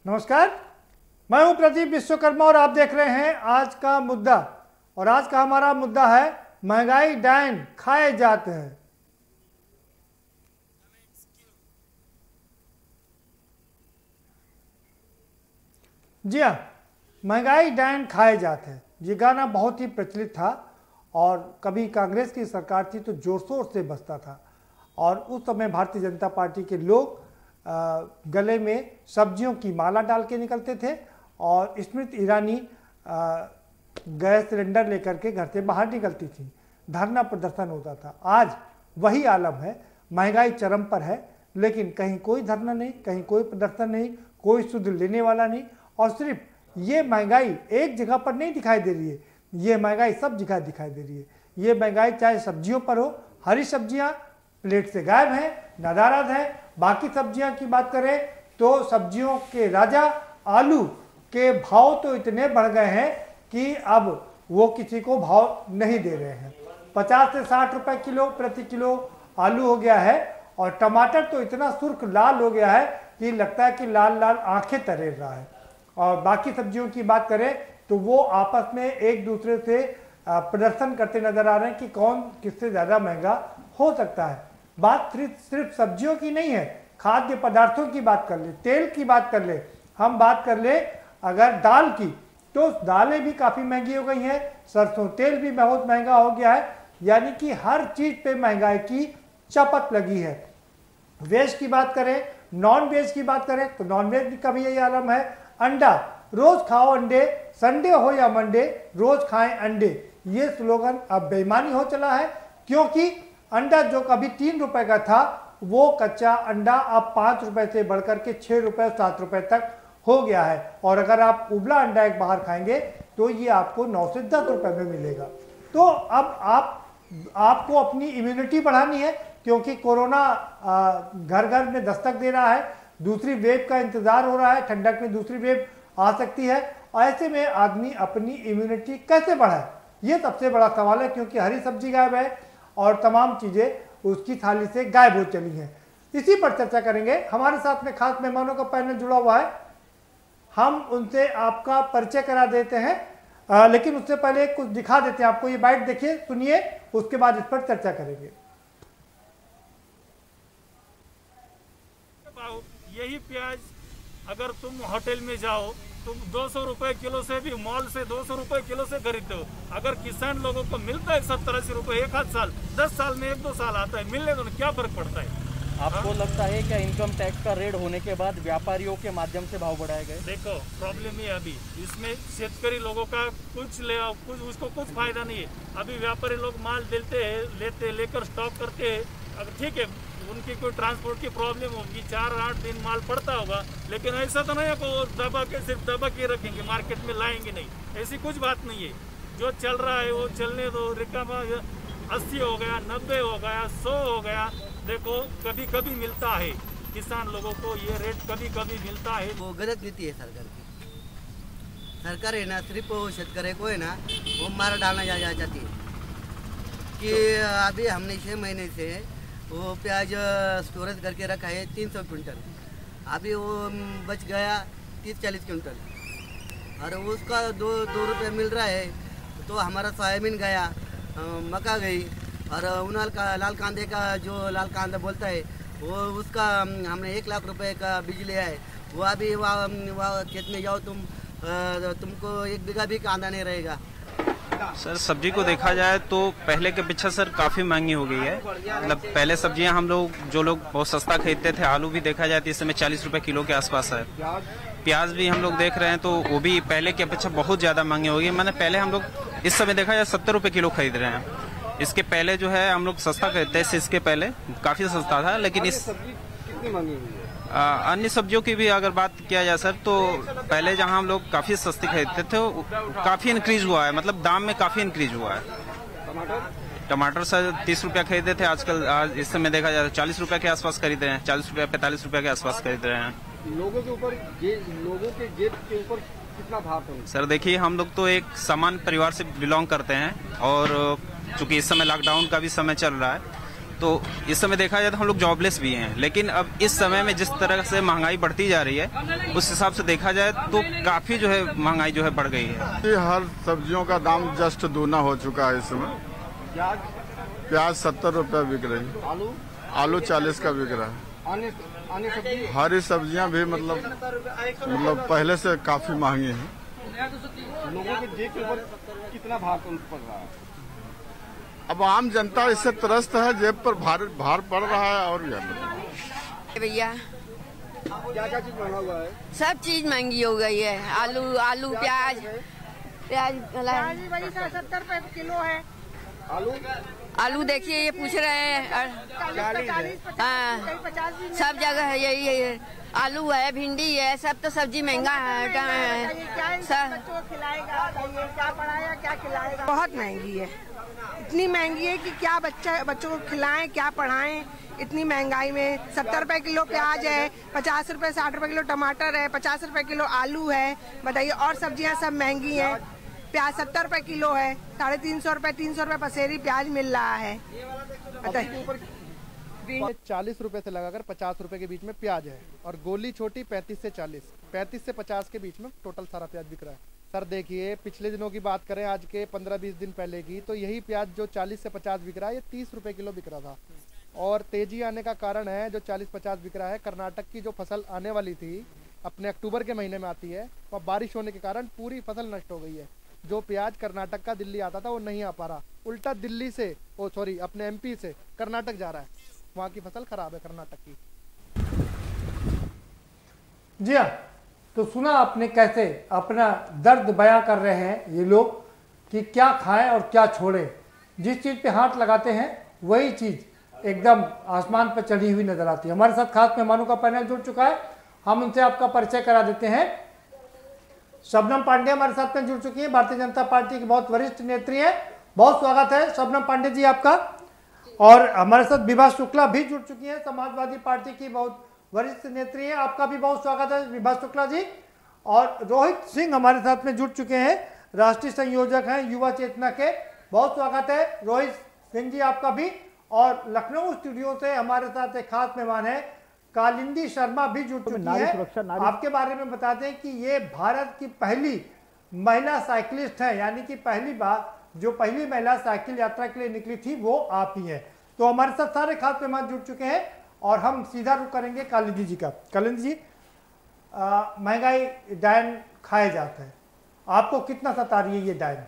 नमस्कार, मैं हूं प्रदीप विश्वकर्मा और आप देख रहे हैं आज का मुद्दा। और आज का हमारा मुद्दा है महंगाई डायन खाए जाते हैं। जी हाँ, महंगाई डायन खाए जाते हैं। ये गाना बहुत ही प्रचलित था और कभी कांग्रेस की सरकार थी तो जोर शोर से बजता था। और उस समय भारतीय जनता पार्टी के लोग गले में सब्जियों की माला डाल के निकलते थे और स्मृति ईरानी गैस सिलेंडर लेकर के घर से बाहर निकलती थी। धरना प्रदर्शन होता था। आज वही आलम है, महंगाई चरम पर है, लेकिन कहीं कोई धरना नहीं, कहीं कोई प्रदर्शन नहीं, कोई सुध लेने वाला नहीं। और सिर्फ ये महंगाई एक जगह पर नहीं दिखाई दे रही है, ये महंगाई सब जगह दिखाई दे रही है। ये महंगाई चाहे सब्जियों पर हो, हरी सब्जियां प्लेट से गायब हैं, नदारद हैं। बाकी सब्जियां की बात करें तो सब्जियों के राजा आलू के भाव तो इतने बढ़ गए हैं कि अब वो किसी को भाव नहीं दे रहे हैं। 50 से 60 रुपए किलो प्रति किलो आलू हो गया है और टमाटर तो इतना सुर्ख लाल हो गया है कि लगता है कि लाल लाल आंखें तरेर रहा है। और बाकी सब्जियों की बात करें तो वो आपस में एक दूसरे से प्रदर्शन करते नजर आ रहे हैं कि कौन किससे ज़्यादा महंगा हो सकता है। बात सिर्फ सब्जियों की नहीं है, खाद्य पदार्थों की बात कर ले, तेल की बात कर ले, हम बात कर ले अगर दाल की, तो दालें भी काफ़ी महंगी हो गई हैं, सरसों तेल भी बहुत महंगा हो गया है। यानी कि हर चीज़ पे महंगाई की चपत लगी है। वेज की बात करें, नॉन वेज की बात करें तो नॉन वेज का भी यही आलम है। अंडा, रोज खाओ अंडे, संडे हो या मंडे, रोज खाएं अंडे, ये स्लोगन अब बेईमानी हो चला है। क्योंकि अंडा जो कभी 3 रुपए का था, वो कच्चा अंडा अब 5 रुपए से बढ़कर के 6 रुपए 7 रुपए तक हो गया है। और अगर आप उबला अंडा एक बाहर खाएंगे तो ये आपको 9 से 10 रुपए में मिलेगा। तो अब आपको अपनी इम्यूनिटी बढ़ानी है, क्योंकि कोरोना घर घर में दस्तक दे रहा है, दूसरी वेव का इंतजार हो रहा है, ठंडक में दूसरी वेव आ सकती है। ऐसे में आदमी अपनी इम्यूनिटी कैसे बढ़ाए, ये सबसे बड़ा सवाल है। क्योंकि हरी सब्जी गायब है और तमाम चीज़ें उसकी थाली से गायब हो चली हैं। इसी पर चर्चा करेंगे। हमारे साथ में खास मेहमानों का पैनल जुड़ा हुआ है, हम उनसे आपका परिचय करा देते हैं। लेकिन उससे पहले कुछ दिखा देते हैं आपको। ये बाइट देखिए, सुनिए, उसके बाद इस पर चर्चा करेंगे। यही प्याज अगर तुम होटल में जाओ, तुम 200 रुपए किलो से भी मॉल से 200 रुपए किलो से खरीदते हो। अगर किसान लोगों को मिलता है 70-80 रुपए एक आध साल, 10 साल में 1-2 साल आता है, मिलने दो, क्या फर्क पड़ता है? आपको लगता है क्या इनकम टैक्स का रेड होने के बाद व्यापारियों के माध्यम से भाव बढ़ाए गए? देखो, प्रॉब्लम ये अभी इसमें शेतकरी लोगों का कुछ उसको कुछ फायदा नहीं है। अभी व्यापारी लोग माल लेकर स्टॉक करते हैं। अगर ठीक है, उनकी कोई ट्रांसपोर्ट की प्रॉब्लम होगी, 4-8 दिन माल पड़ता होगा, लेकिन ऐसा तो नहीं है कि वो सिर्फ दबा के रखेंगे, मार्केट में लाएंगे नहीं, ऐसी कुछ बात नहीं है। जो चल रहा है वो चलने दो। रिकमा 80 हो गया, 90 हो गया, 100 हो गया। देखो, कभी कभी मिलता है किसान लोगों को ये रेट, कभी कभी मिलता है। वो गलत नीति है सरकार की। सरकार है ना, सिर्फ शेतकरी को है ना वो मार डालना चाहती है। कि अभी हमने 6 महीने से वो प्याज स्टोरेज करके रखा है 300 क्विंटल, अभी वो बच गया 30-40 क्विंटल और उसका 2 रुपये मिल रहा है। तो हमारा सोयाबीन गया, मक्का गई और लाल कांदे का जो लाल कांदा बोलता है वो उसका हमने 1 लाख रुपए का बीज लिया है। वो अभी वहाँ खेत में जाओ तुमको 1 बीघा भी कांदा नहीं रहेगा। सर, सब्जी को देखा जाए तो पहले के पीछे सर काफ़ी महंगी हो गई है। मतलब पहले सब्जियां हम लोग बहुत सस्ता खरीदते थे। आलू भी देखा जाए तो इस समय 40 रुपए किलो के आसपास है। प्याज भी हम लोग देख रहे हैं तो वो भी पहले के अपेक्षा बहुत ज़्यादा महंगी हो गई। मैंने पहले हम लोग इस समय देखा जाए 70 रुपए किलो खरीद रहे हैं। इसके पहले जो है हम लोग सस्ता खरीदते थे, इसके पहले काफ़ी सस्ता था। लेकिन इस अन्य सब्जियों की भी अगर बात किया जाए सर, तो पहले जहां हम लोग काफ़ी सस्ती खरीदते थे काफ़ी इंक्रीज हुआ है, मतलब दाम में काफ़ी इंक्रीज हुआ है। टमाटर सर 30 रुपया खरीदे थे, आज इस समय देखा जाए 40 रुपये के आसपास खरीद रहे हैं, 40 रुपया 45 रुपये के आसपास खरीद रहे हैं। लोगों के जेब के ऊपर कितना भार है? सर देखिए, हम लोग तो एक सामान्य परिवार से बिलोंग करते हैं और चूंकि इस समय लॉकडाउन का भी समय चल रहा है तो इस समय देखा जाए तो हम लोग जॉबलेस भी हैं, लेकिन अब इस समय में जिस तरह से महंगाई बढ़ती जा रही है उस हिसाब से देखा जाए तो काफ़ी जो है महंगाई जो है बढ़ गई है। हर सब्जियों का दाम जस्ट दूना हो चुका है इस समय। प्याज 70 रुपये बिक रही है, आलू 40 का बिक रहा है। हरी सब्जियां भी मतलब पहले से काफी महंगी हैं। लोगों के जेब के ऊपर कितना भार पड़ रहा है? अब आम जनता इससे त्रस्त है, जेब पर भार पड़ रहा है। और भैया क्या क्या चीज महंगा हुआ है? सब चीज महंगी हो गई है। आलू प्याज वही 70 रुपए किलो है। आलू देखिए ये पूछ रहे हैं 40 हाँ, 50 सब जगह है यही है। आलू है, भिंडी है, सब तो सब्जी महंगा है। क्या बच्चों को खिलाएगा, क्या पढ़ाएगा, क्या खिलाएगा। बहुत महंगी है, इतनी महंगी है कि क्या बच्चों को खिलाएं, क्या पढ़ाएं। इतनी महंगाई में 70 रुपए किलो प्याज है, 50 रुपए 60 रुपए किलो टमाटर है, 50 रुपए किलो आलू है। बताइए, और सब्जियां सब महंगी हैं। प्याज 70 रुपए किलो है, 350 रुपए 300 रुपए पसेरी प्याज मिल रहा है। बताइए 40 रुपए से लगाकर 50 रुपए के बीच में प्याज है, और गोली छोटी 35 से 40, 35 से 50 के बीच में टोटल सारा प्याज बिक रहा है। सर देखिए, पिछले दिनों की बात करें, आज के 15-20 दिन पहले की, तो यही प्याज जो 40 से 50 बिक रहा है, ये 30 रुपए किलो बिक रहा था। और तेजी आने का कारण है जो 40-50 बिक रहा है, कर्नाटक की जो फसल आने वाली थी अपने अक्टूबर के महीने में आती है, वह बारिश होने के कारण पूरी फसल नष्ट हो गई है। जो प्याज कर्नाटक का दिल्ली आता था वो नहीं आ पा रहा, उल्टा दिल्ली से अपने एमपी से कर्नाटक जा रहा है। वहाँ की फसल खराब है कर्नाटक की। जी हाँ, तो सुना आपने कैसे अपना दर्द बयां कर रहे हैं ये लोग कि क्या खाएं और क्या छोड़ें। जिस चीज़ पे हाथ लगाते हैं वही चीज़ एकदम आसमान पर चढ़ी हुई नजर आती है। हमारे साथ खास मेहमानों का पैनल जुड़ चुका है, हम उनसे आपका परिचय करा देते हैं। शबनम पांडे हमारे साथ में जुड़ चुकी है, भारतीय जनता पार्टी की बहुत वरिष्ठ नेत्री है। बहुत स्वागत है शबनम पांडे जी आपका। और हमारे साथ विभा शुक्ला भी जुड़ चुकी है, समाजवादी पार्टी की बहुत वरिष्ठ नेत्री है। आपका भी बहुत स्वागत है विभा शुक्ला जी। और रोहित सिंह हमारे साथ में जुड़ चुके हैं, राष्ट्रीय संयोजक हैं युवा चेतना के। बहुत स्वागत है रोहित सिंह जी आपका भी। और लखनऊ स्टूडियो से हमारे साथ एक खास मेहमान है कालिंदी शर्मा भी जुड़ चुकी है। आपके बारे में बताते हैं कि ये भारत की पहली महिला साइकिलिस्ट है, यानी कि पहली बार जो पहली महिला साइकिल यात्रा के लिए निकली थी वो आप ही है। तो हमारे साथ सारे खास मेहमान जुड़ चुके हैं और हम सीधा रुख करेंगे कालिंदी जी का। कालिंदी जी, महंगाई डायन खाए जाते हैं, आपको कितना सता रही है ये डायन?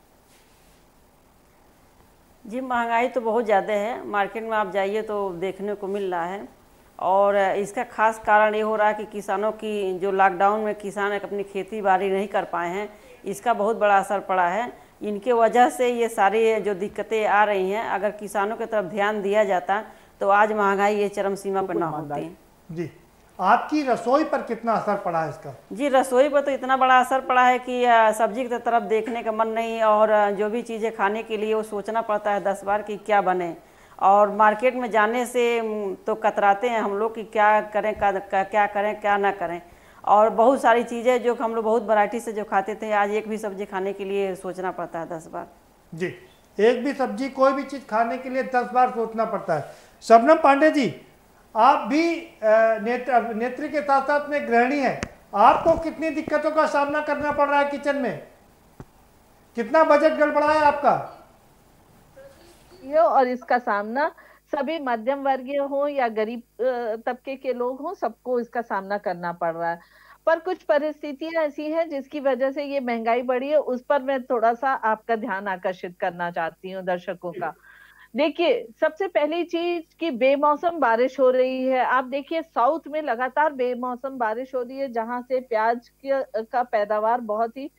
जी महंगाई तो बहुत ज़्यादा है, मार्केट में आप जाइए तो देखने को मिल रहा है। और इसका खास कारण ये हो रहा है कि किसानों की जो लॉकडाउन में किसान अपनी खेती बाड़ी नहीं कर पाए हैं, इसका बहुत बड़ा असर पड़ा है। इनके वजह से ये सारी जो दिक्कतें आ रही हैं, अगर किसानों की तरफ ध्यान दिया जाता तो आज महंगाई ये चरम सीमा पर ना होती। जी, आपकी रसोई पर कितना असर पड़ा है इसका? जी रसोई पर तो इतना बड़ा असर पड़ा है कि सब्जी की तरफ देखने का मन नहीं, और जो भी चीज़ें खाने के लिए वो सोचना पड़ता है 10 बार कि क्या बने। और मार्केट में जाने से तो कतराते हैं हम लोग कि क्या करें क्या ना करें। और बहुत सारी चीज़ें जो हम लोग बहुत वैरायटी से जो खाते थे, आज एक भी सब्जी खाने के लिए सोचना पड़ता है 10 बार। जी, एक भी सब्जी कोई भी चीज़ खाने के लिए 10 बार सोचना पड़ता है। शबनम पांडे जी, आप भी नेत्री के साथ साथ में गृहिणी हैं, आपको कितनी दिक्कतों का सामना करना पड़ रहा है किचन में? कितना बजट गड़बड़ा है आपका? और इसका सामना सभी मध्यम वर्गीय हो या गरीब तबके के लोग हों, सबको इसका सामना करना पड़ रहा है। पर कुछ परिस्थितियां ऐसी हैं जिसकी वजह से ये महंगाई बढ़ी है, उस पर मैं थोड़ा सा आपका ध्यान आकर्षित करना चाहती हूँ दर्शकों का। देखिए, सबसे पहली चीज कि बेमौसम बारिश हो रही है। आप देखिए साउथ में लगातार बेमौसम बारिश हो रही है, जहां से प्याज का पैदावार बहुत ही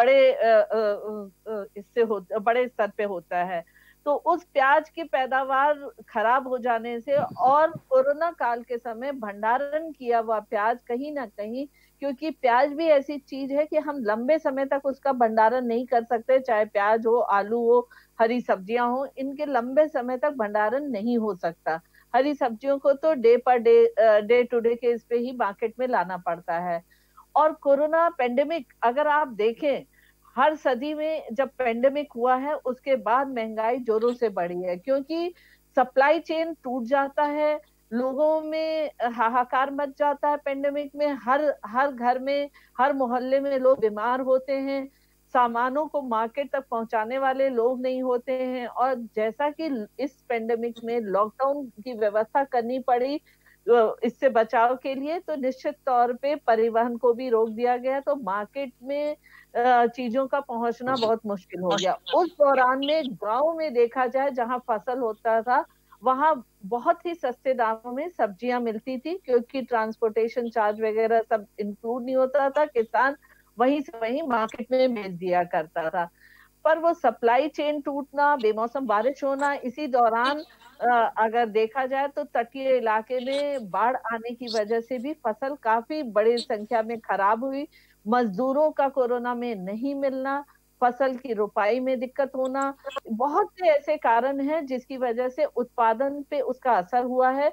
बड़े स्तर पे होता है। तो उस प्याज की पैदावार खराब हो जाने से और कोरोना काल के समय भंडारण किया हुआ प्याज कहीं ना कहीं, क्योंकि प्याज भी ऐसी चीज है कि हम लंबे समय तक उसका भंडारण नहीं कर सकते, चाहे प्याज हो, आलू हो, हरी सब्जियां हो, इनके लंबे समय तक भंडारण नहीं हो सकता। हरी सब्जियों को तो डे टू डे के इस पे ही मार्केट में लाना पड़ता है। और कोरोना पेंडेमिक अगर आप देखें, हर सदी में जब पेंडेमिक हुआ है उसके बाद महंगाई जोरों से बढ़ी है, क्योंकि सप्लाई चेन टूट जाता है, लोगों में हाहाकार मच जाता है। पेंडेमिक में हर घर में, हर मोहल्ले में लोग बीमार होते हैं, सामानों को मार्केट तक पहुंचाने वाले लोग नहीं होते हैं। और जैसा कि इस पेंडेमिक में लॉकडाउन की व्यवस्था करनी पड़ी इससे बचाव के लिए, तो निश्चित तौर पे परिवहन को भी रोक दिया गया, तो मार्केट में चीजों का पहुंचना बहुत मुश्किल हो गया। उस दौरान में गांव में देखा जाए, जहां फसल होता था, वहां बहुत ही सस्ते दामों में सब्जियां मिलती थी, क्योंकि ट्रांसपोर्टेशन चार्ज वगैरह सब इंक्लूड नहीं होता था। किसान वहीं से वहीं मार्केट में भेज दिया करता था। पर वो सप्लाई चेन टूटना, बेमौसम बारिश होना, इसी दौरान अगर देखा जाए तो तटीय इलाके में बाढ़ आने की वजह से भी फसल काफी बड़ी संख्या में खराब हुई। मजदूरों का कोरोना में नहीं मिलना, फसल की रुपाई में दिक्कत होना, बहुत से ऐसे कारण हैं जिसकी वजह से उत्पादन पे उसका असर हुआ है।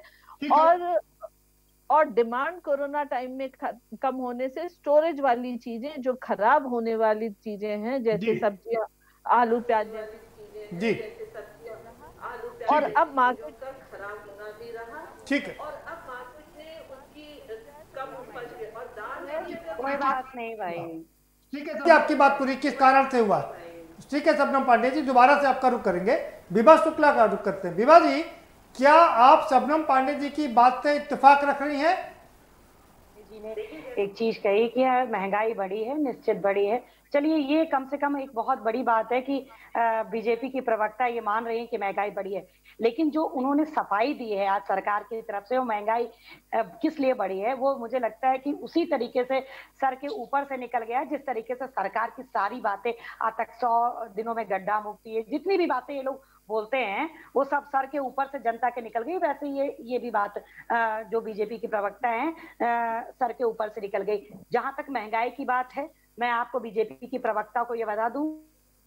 और डिमांड कोरोना टाइम में कम होने से स्टोरेज वाली चीजें, जो खराब होने वाली चीजें हैं, जैसे सब्जियां, आलू प्याज जैसी चीजें, जैसे सब्जियां, आलू प्याज, और अब मार्केट का खराब होना भी रहा। ठीक है, और अब मार्केट में उसकी कम उपज के और दाल है, कोई बात नहीं भाई। ठीक है, आपकी बात पूरी किस कारण से हुआ? ठीक है शबनम पांडे जी, दोबारा से आपका रुख करेंगे। विभा शुक्ला का रुख करते हैं। विभा जी, क्या आप शबनम पांडे जी की बात से इत्तेफाक रख रही हैं? जी ने एक चीज कही कि महंगाई बढ़ी है, निश्चित बढ़ी है। चलिए, ये कम से कम एक बहुत बड़ी बात है कि बीजेपी की प्रवक्ता ये मान रही है कि महंगाई बढ़ी है। लेकिन जो उन्होंने सफाई दी है आज सरकार की तरफ से, वो महंगाई किस लिए बढ़ी है, वो मुझे लगता है कि उसी तरीके से सर के ऊपर से निकल गया है, जिस तरीके से सरकार की सारी बातें आज तक 100 दिनों में गड्ढा मुक्ति है, जितनी भी बातें ये लोग बोलते हैं, वो सब सर के ऊपर से जनता के निकल गई। वैसे ये भी बात जो बीजेपी की प्रवक्ता हैं सर के ऊपर से निकल गई। जहां तक महंगाई की बात है, मैं आपको बीजेपी की प्रवक्ता को ये बता दूं,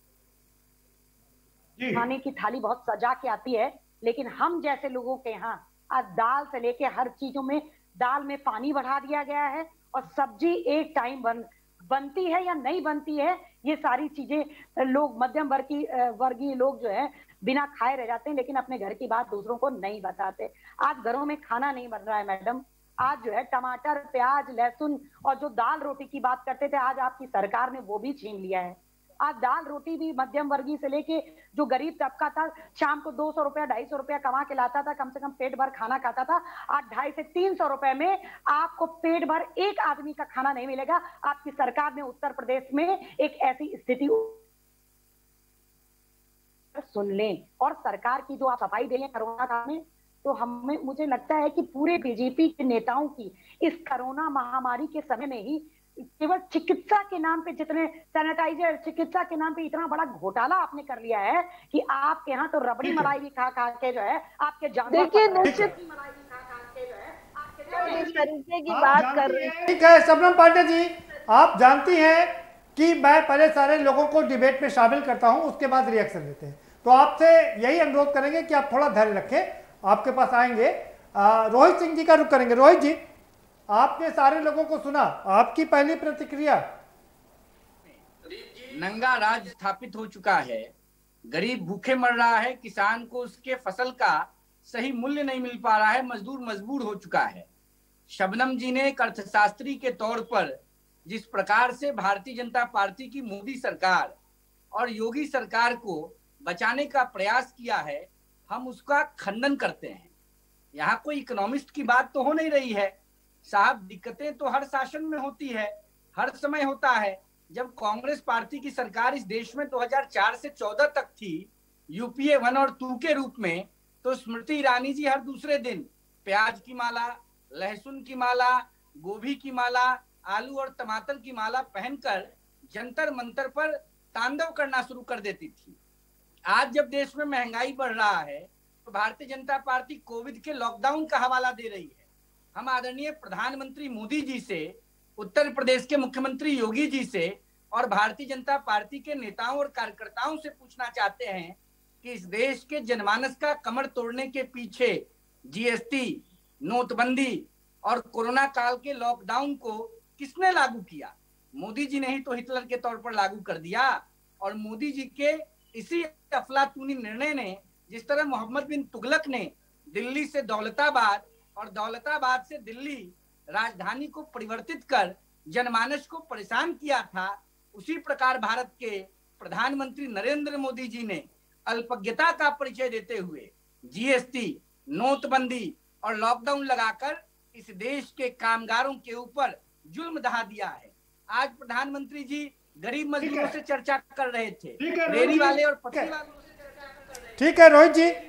खाने की थाली बहुत सजा के आती है, लेकिन हम जैसे लोगों के यहाँ आज दाल से लेके हर चीजों में, दाल में पानी बढ़ा दिया गया है, और सब्जी एक टाइम बनती है या नहीं बनती है, ये सारी चीजें लोग, मध्यम वर्गीय लोग जो है बिना खाए रह जाते हैं, लेकिन अपने घर की बात दूसरों को नहीं बताते। आज घरों में खाना नहीं बन रहा है मैडम। आज जो है टमाटर, प्याज, लहसुन और जो दाल रोटी की बात करते थे, आज आपकी सरकार ने वो भी छीन लिया है। आज दाल रोटी भी मध्यम वर्गीय से लेके जो गरीब तबका था, शाम को 200 रुपया 250 रुपया कमा के लाता था, कम से कम पेट भर खाना खाता था। आज 250 से 300 रुपए में आपको पेट भर एक आदमी का खाना नहीं मिलेगा। आपकी सरकार ने उत्तर प्रदेश में एक ऐसी स्थिति सुन लें, और सरकार की जो आप सफाई दे रहे कोरोना काल में, तो मुझे लगता है कि पूरे बीजेपी के नेताओं की इस कोरोना महामारी के समय में ही केवल चिकित्सा के नाम पे, जितने सैनिटाइजर, चिकित्सा के नाम पे इतना बड़ा घोटाला आपने कर लिया है कि आपके यहाँ तो रबड़ी मलाई भी खा के जो है आपके जानवर, देखिए निश्चित इस तरीके की बात कर रहे हैं। ठीक है शबनम पांडे जी, आप जानती हैं कि मैं पहले सारे लोगों को डिबेट में शामिल करता हूं, उसके बाद रिएक्शन देते हैं। तो आपसे यही अनुरोध करेंगे कि आप थोड़ा धैर्य रखें, आपके पास आएंगे। रोहित सिंह जी का रुख करेंगे। रोहित जी, आपने सारे लोगों को सुना, आपकी पहली प्रतिक्रिया? नंगा राज स्थापित हो चुका है, गरीब भूखे मर रहा है, किसान को उसके फसल का सही मूल्य नहीं मिल पा रहा है, मजदूर मजबूर हो चुका है। शबनम जी ने एक अर्थशास्त्री के तौर पर जिस प्रकार से भारतीय जनता पार्टी की मोदी सरकार और योगी सरकार को बचाने का प्रयास किया है, हम उसका खंडन करते हैं। यहाँ कोई इकोनॉमिस्ट की बात तो हो नहीं रही है साहब। दिक्कतें तो हर शासन में होती है, हर समय होता है। जब कांग्रेस पार्टी की सरकार इस देश में 2004 से 14 तक थी, यूपीए 1 और 2 के रूप में, तो स्मृति ईरानी जी हर दूसरे दिन प्याज की माला, लहसुन की माला, गोभी की माला, आलू और टमाटर की माला पहनकर जंतर मंतर पर तांडव करना शुरू कर देती थी। आज जब देश में महंगाई बढ़ रहा है, तो भारतीय जनता पार्टी कोविड के लॉकडाउन का हवाला दे रही है। हम आदरणीय प्रधानमंत्री मोदी जी से, उत्तर प्रदेश के मुख्यमंत्री योगी जी से और भारतीय जनता पार्टी के नेताओं और कार्यकर्ताओं से पूछना चाहते हैं कि इस देश के जनमानस का कमर तोड़ने के पीछे जीएसटी, नोटबंदी और कोरोना काल के लॉकडाउन को किसने लागू किया? मोदी जी ने ही तो हिटलर के तौर पर लागू कर दिया। और मोदी जी के इसी अफलातूनी निर्णय ने जिस तरह मोहम्मद बिन तुगलक ने दिल्ली से दौलताबाद और दौलताबाद से दिल्ली राजधानी को परिवर्तित कर जनमानस को परेशान किया था, उसी प्रकार भारत के प्रधानमंत्री नरेंद्र मोदी जी ने अल्पज्ञता का परिचय देते हुए जीएसटी, नोटबंदी और लॉकडाउन लगाकर इस देश के कामगारों के ऊपर जुल्म ढा दिया है। आज प्रधानमंत्री जी गरीब मजदूरों से चर्चा कर रहे थे, रेहड़ी वाले और पटरी वालों से चर्चा कर रहे थे। ठीक है रोहित जी,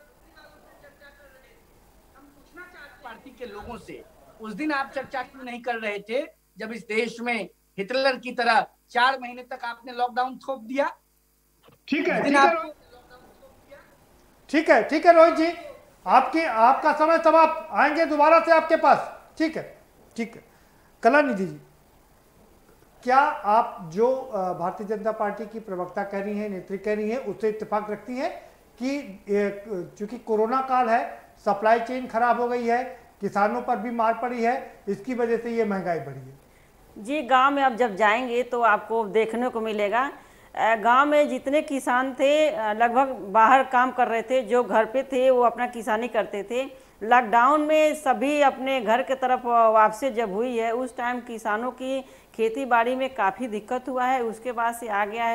हम पूछना चाहते पार्टी के लोगों से, उस दिन आप चर्चा क्यों नहीं कर रहे थे जब इस देश में हिटलर की तरह 4 महीने तक आपने लॉकडाउन थोप दिया? ठीक है ठीक है रोहित जी, आपका समय समाप्त, आएंगे दोबारा से आपके पास। ठीक है कलानिधि जी, क्या आप जो भारतीय जनता पार्टी की प्रवक्ता कह रही हैं, नेत्री कह रही हैं, उससे इत्तेफाक रखती हैं कि चूंकि कोरोना काल है, सप्लाई चेन खराब हो गई है, किसानों पर भी मार पड़ी है, इसकी वजह से ये महंगाई बढ़ी है? जी, गांव में आप जब जाएंगे तो आपको देखने को मिलेगा, गांव में जितने किसान थे लगभग बाहर काम कर रहे थे, जो घर पे थे वो अपना किसानी करते थे। लॉकडाउन में सभी अपने घर के तरफ वापसी जब हुई है, उस टाइम किसानों की खेती बाड़ी में काफ़ी दिक्कत हुआ है। उसके बाद से आ गया है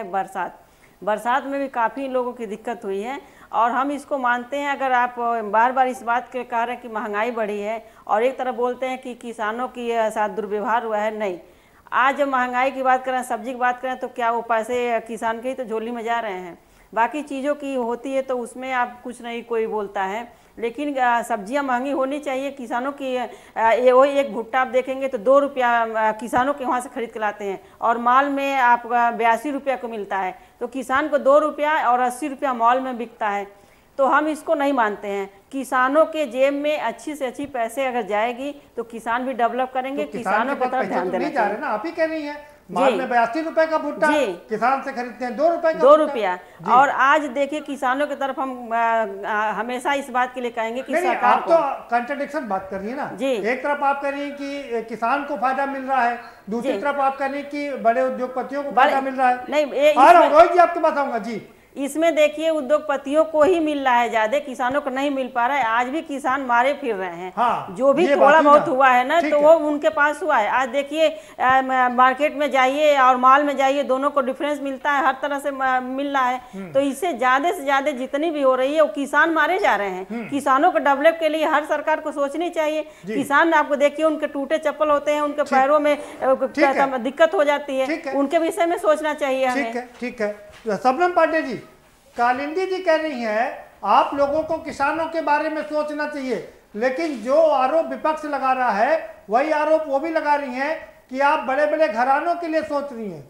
बरसात में भी काफ़ी लोगों की दिक्कत हुई है। और हम इसको मानते हैं, अगर आप बार बार इस बात के कह रहे हैं कि महंगाई बढ़ी है और एक तरफ बोलते हैं कि किसानों की साथ दुर्व्यवहार हुआ है, नहीं। आज जब महंगाई की बात करें, सब्जी की बात करें, तो क्या वो पैसे किसान के ही तो झोली में जा रहे हैं? बाकी चीज़ों की होती है तो उसमें आप कुछ नहीं कोई बोलता है, लेकिन सब्जियां महंगी होनी चाहिए। किसानों की वही एक भुट्टा आप देखेंगे तो 2 रुपया किसानों के वहाँ से खरीद के लाते हैं और माल में आप 82 रुपया को मिलता है, तो किसान को 2 रुपया और 80 रुपया मॉल में बिकता है। तो हम इसको नहीं मानते हैं। किसानों के जेब में अच्छी से अच्छी पैसे अगर जाएगी तो किसान भी डेवलप करेंगे, तो किसानों की तरफ ध्यान देना चाहिए ना। आप ही कह रही हैं माल में 82 रुपए का भुट्टा किसान से खरीदते हैं 2 रुपए का 2 रुपया। और आज देखिए किसानों की तरफ हम हमेशा इस बात के लिए कहेंगे कि सरकार आप तो कंट्राडिक्शन बात कर रही है ना जी। एक तरफ आप कह रही हैं कि किसान को फायदा मिल रहा है, दूसरी तरफ आप कह रही हैं कि बड़े उद्योगपतियों को फायदा मिल रहा है। नहीं, रोहित जी आपके पास आऊंगा जी। इसमें देखिए उद्योगपतियों को ही मिल रहा है ज्यादा, किसानों को नहीं मिल पा रहा है। आज भी किसान मारे फिर रहे हैं। हाँ, जो भी थोड़ा बहुत हुआ है ना, तो वो उनके पास हुआ है। आज देखिए मार्केट में जाइए और मॉल में जाइए, दोनों को डिफरेंस मिलता है, हर तरह से मिल रहा है। तो इससे ज्यादा जितनी भी हो रही है वो किसान मारे जा रहे हैं। किसानों को डेवलप के लिए हर सरकार को सोचनी चाहिए। किसान आपको देखिए उनके टूटे चप्पल होते हैं, उनके पैरों में दिक्कत हो जाती है, उनके विषय में सोचना चाहिए हमें। ठीक है शबनम पांडे जी, कालिंदी जी कह रही हैं आप लोगों को किसानों के बारे में सोचना चाहिए, लेकिन जो आरोप विपक्ष लगा रहा है वही आरोप वो भी लगा रही हैं कि आप बड़े बड़े घरानों के लिए सोच रही हैं।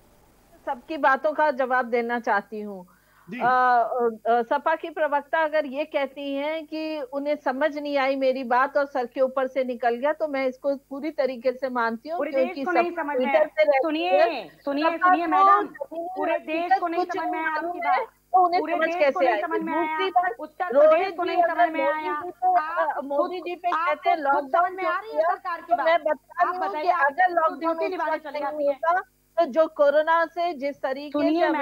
सबकी बातों का जवाब देना चाहती हूँ। सपा की प्रवक्ता अगर ये कहती हैं कि उन्हें समझ नहीं आई मेरी बात और सर के ऊपर से निकल गया, तो मैं इसको पूरी तरीके से मानती हूँ। क्योंकि सुनिए मैडम, पूरे देश को नहीं समझ में आया आपकी बात, तो उन्हें समझ कैसे आई? दूसरी बात, उत्तर प्रदेश को नहीं समझ में आया। मोदी जी पे कहते हैं लॉकडाउन में आ रही है सरकार की बात। मैं बता रही हूँ कि अगर लॉकडाउन चली जाती है तो जो कोरोना से जिस तरीके से कोरोना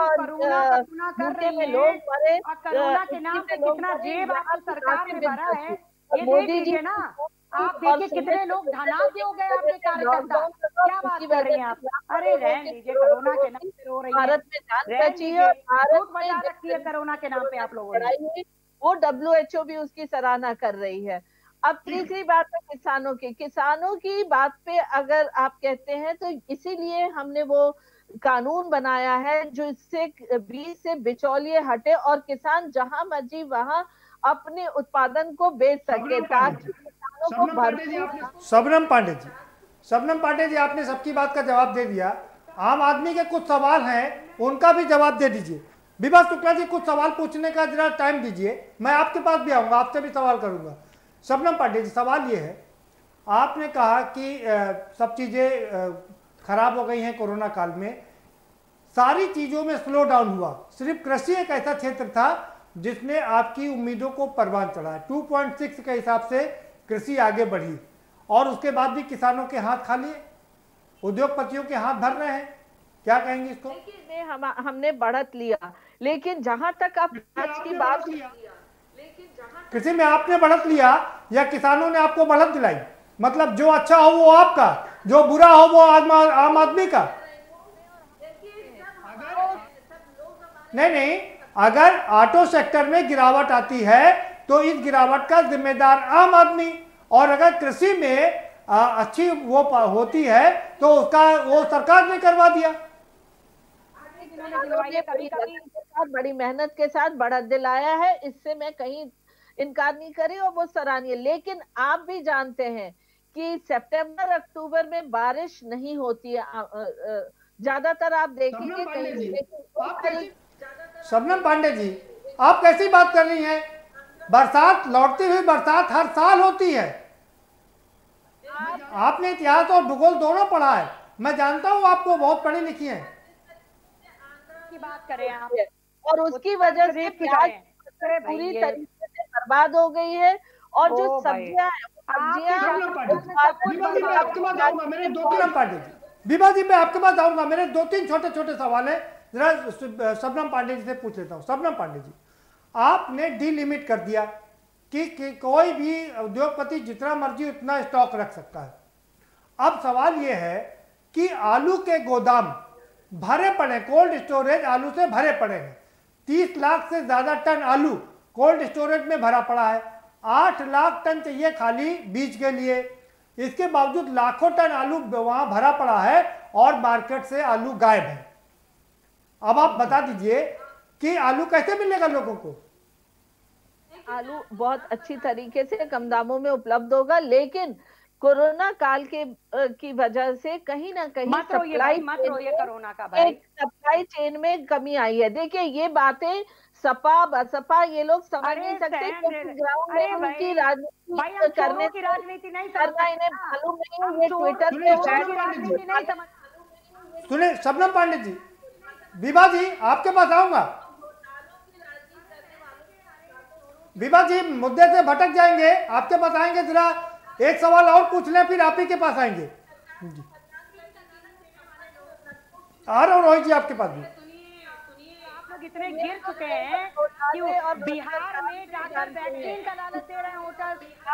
में लोग मरे, कोरोना के नाम पे कितना जेब सरकार ने भरा है, ये देख लीजिए ना। आप देखिए कितने लोग धनाढ्य हो गए आपके कार्यकर्ता। क्या बात कर रही हैं आप? अरे रहने दीजिए, कोरोना के नाम पे रो रही है। भारत में जान बची है, भारत में रखी है कोरोना के नाम पे आप लोगों ने। वो WHO भी उसकी सराहना कर रही है। अब तीसरी बात है किसानों की बात पे अगर आप कहते हैं तो इसीलिए हमने वो कानून बनाया है जो इससे बीच से बिचौलिए हटे और किसान जहां मर्जी वहां अपने उत्पादन को बेच सके, ताकि किसानों को भरपूर। शबनम पांडे जी आपने सबकी बात का जवाब दे दिया। आम आदमी के कुछ सवाल हैं, उनका भी जवाब दे दीजिए। विभा शुक्ला जी कुछ सवाल पूछने का जरा टाइम दीजिए, मैं आपके पास भी आऊंगा, आपसे भी सवाल करूंगा। शबनम पांडे जी, सवाल ये है, आपने कहा कि सब चीज़ें खराब हो गई हैं कोरोना काल में, सारी चीज़ों में स्लो डाउन हुआ, सिर्फ कृषि एक ऐसा क्षेत्र था जिसने आपकी उम्मीदों को परवान चढ़ाया। 2.6 के हिसाब से कृषि आगे बढ़ी और उसके बाद भी किसानों के हाथ खाली है, उद्योगपतियों के हाथ भर रहे हैं। क्या कहेंगे इसको? हमने बढ़त लिया, लेकिन जहां तक आप प्याज की बात, कृषि में आपने बढ़त लिया या किसानों ने आपको बढ़त दिलाई? मतलब जो अच्छा हो वो आपका, जो बुरा हो वो आम आदमी का? नहीं, अगर ऑटो सेक्टर में गिरावट आती है तो इस गिरावट का जिम्मेदार आम आदमी, और अगर कृषि में अच्छी वो होती है तो उसका वो सरकार ने करवा दिया। बड़ी मेहनत के साथ बढ़त दिलाया है, इससे मैं कहीं इनकार नहीं करी और वो सराहनीय। लेकिन आप भी जानते हैं कि सितंबर अक्टूबर में बारिश नहीं होती है, ज्यादातर आप देखेंगे कहीं। शबनम पांडे जी, आप कैसी बात कर रही हैं? बरसात, लौटती हुई बरसात हर साल होती है। आपने इतिहास और भूगोल दोनों पढ़ा है, मैं जानता हूँ आपको, बहुत पढ़ी लिखी हैं। की बात करें आप, और उसकी वजह से प्याज पूरी तरीके से बर्बाद हो गई है। और जो सब्जियां विभा जी, मैं आपके पास आऊंगा, मेरे 2-3 छोटे छोटे सवाल है, जरा शबनम पांडे जी से पूछ लेता हूँ। शबनम पांडे जी, आपने डीलिमिट कर दिया कि कोई भी उद्योगपति जितना मर्जी उतना स्टॉक रख सकता है। अब सवाल यह है कि आलू के गोदाम भरे पड़े, कोल्ड स्टोरेज आलू से भरे पड़े हैं। 30 लाख से ज्यादा टन आलू कोल्ड स्टोरेज में भरा पड़ा है। 8 लाख टन चाहिए खाली बीज के लिए, इसके बावजूद लाखों टन आलू वहां भरा पड़ा है और मार्केट से आलू गायब है। अब आप बता दीजिए कि आलू कैसे मिलेगा लोगों को? आलू बहुत अच्छी तरीके से कम दामों में उपलब्ध होगा, लेकिन कोरोना काल की वजह से कहीं ना कहीं सप्लाई चेन में कमी आई है। देखिए, ये बातें सपा बसपा ये लोग समझ नहीं सकते, ग्राउंड में उनकी राजनीति करने की राजनीति नहीं करना इन्हें मालूम नहीं। ये ट्विटर पे सुने शबनम पांडे जी, विभा जी आपके पास आऊंगा। विभा जी मुद्दे से भटक जाएंगे, आपके पास आएंगे, जरा एक सवाल और पूछ लें फिर आप ही के पास आएंगे। आ रहा हूँ रोहित जी आपके पास भी। आप लोग इतने गिर चुके हैं कि बिहार में जाकर वैक्सीन का लालच दे रहे हैं होटल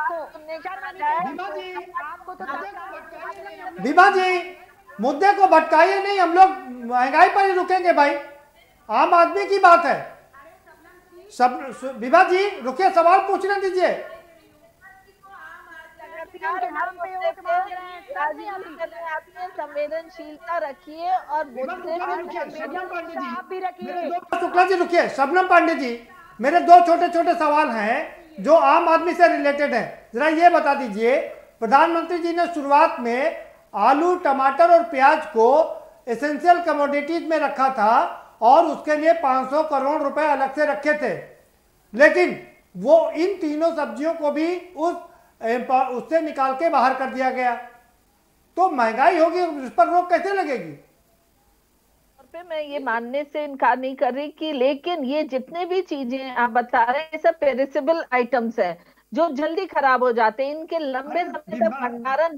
को। विभा जी मुद्दे को भटकाइए नहीं, हम लोग महंगाई पर ही रुकेंगे भाई, आम आदमी की बात है। सब विभा जी रुकिए, सवाल पूछने दीजिए। संवेदनशीलता रखिए और शुक्ला जी रुकिए। शबनम पांडे जी, मेरे 2 छोटे छोटे सवाल हैं जो आम आदमी से रिलेटेड हैं, जरा ये बता दीजिए। प्रधानमंत्री जी ने शुरुआत में आलू, टमाटर और प्याज को एसेंशियल कमोडिटीज में रखा था और उसके लिए 500 करोड़ रुपए अलग से रखे थे, लेकिन वो इन तीनों सब्जियों को भी उससे निकाल के बाहर कर दिया गया। तो महंगाई होगी, उस पर रोक कैसे लगेगी? पे मैं ये मानने से इनकार नहीं कर रही कि, लेकिन ये जितने भी चीजें आप बता रहे हैं ये सब पेरिसेबल आइटम्स हैं जो जल्दी खराब हो जाते हैं। इनके लंबे समय तक भंडारण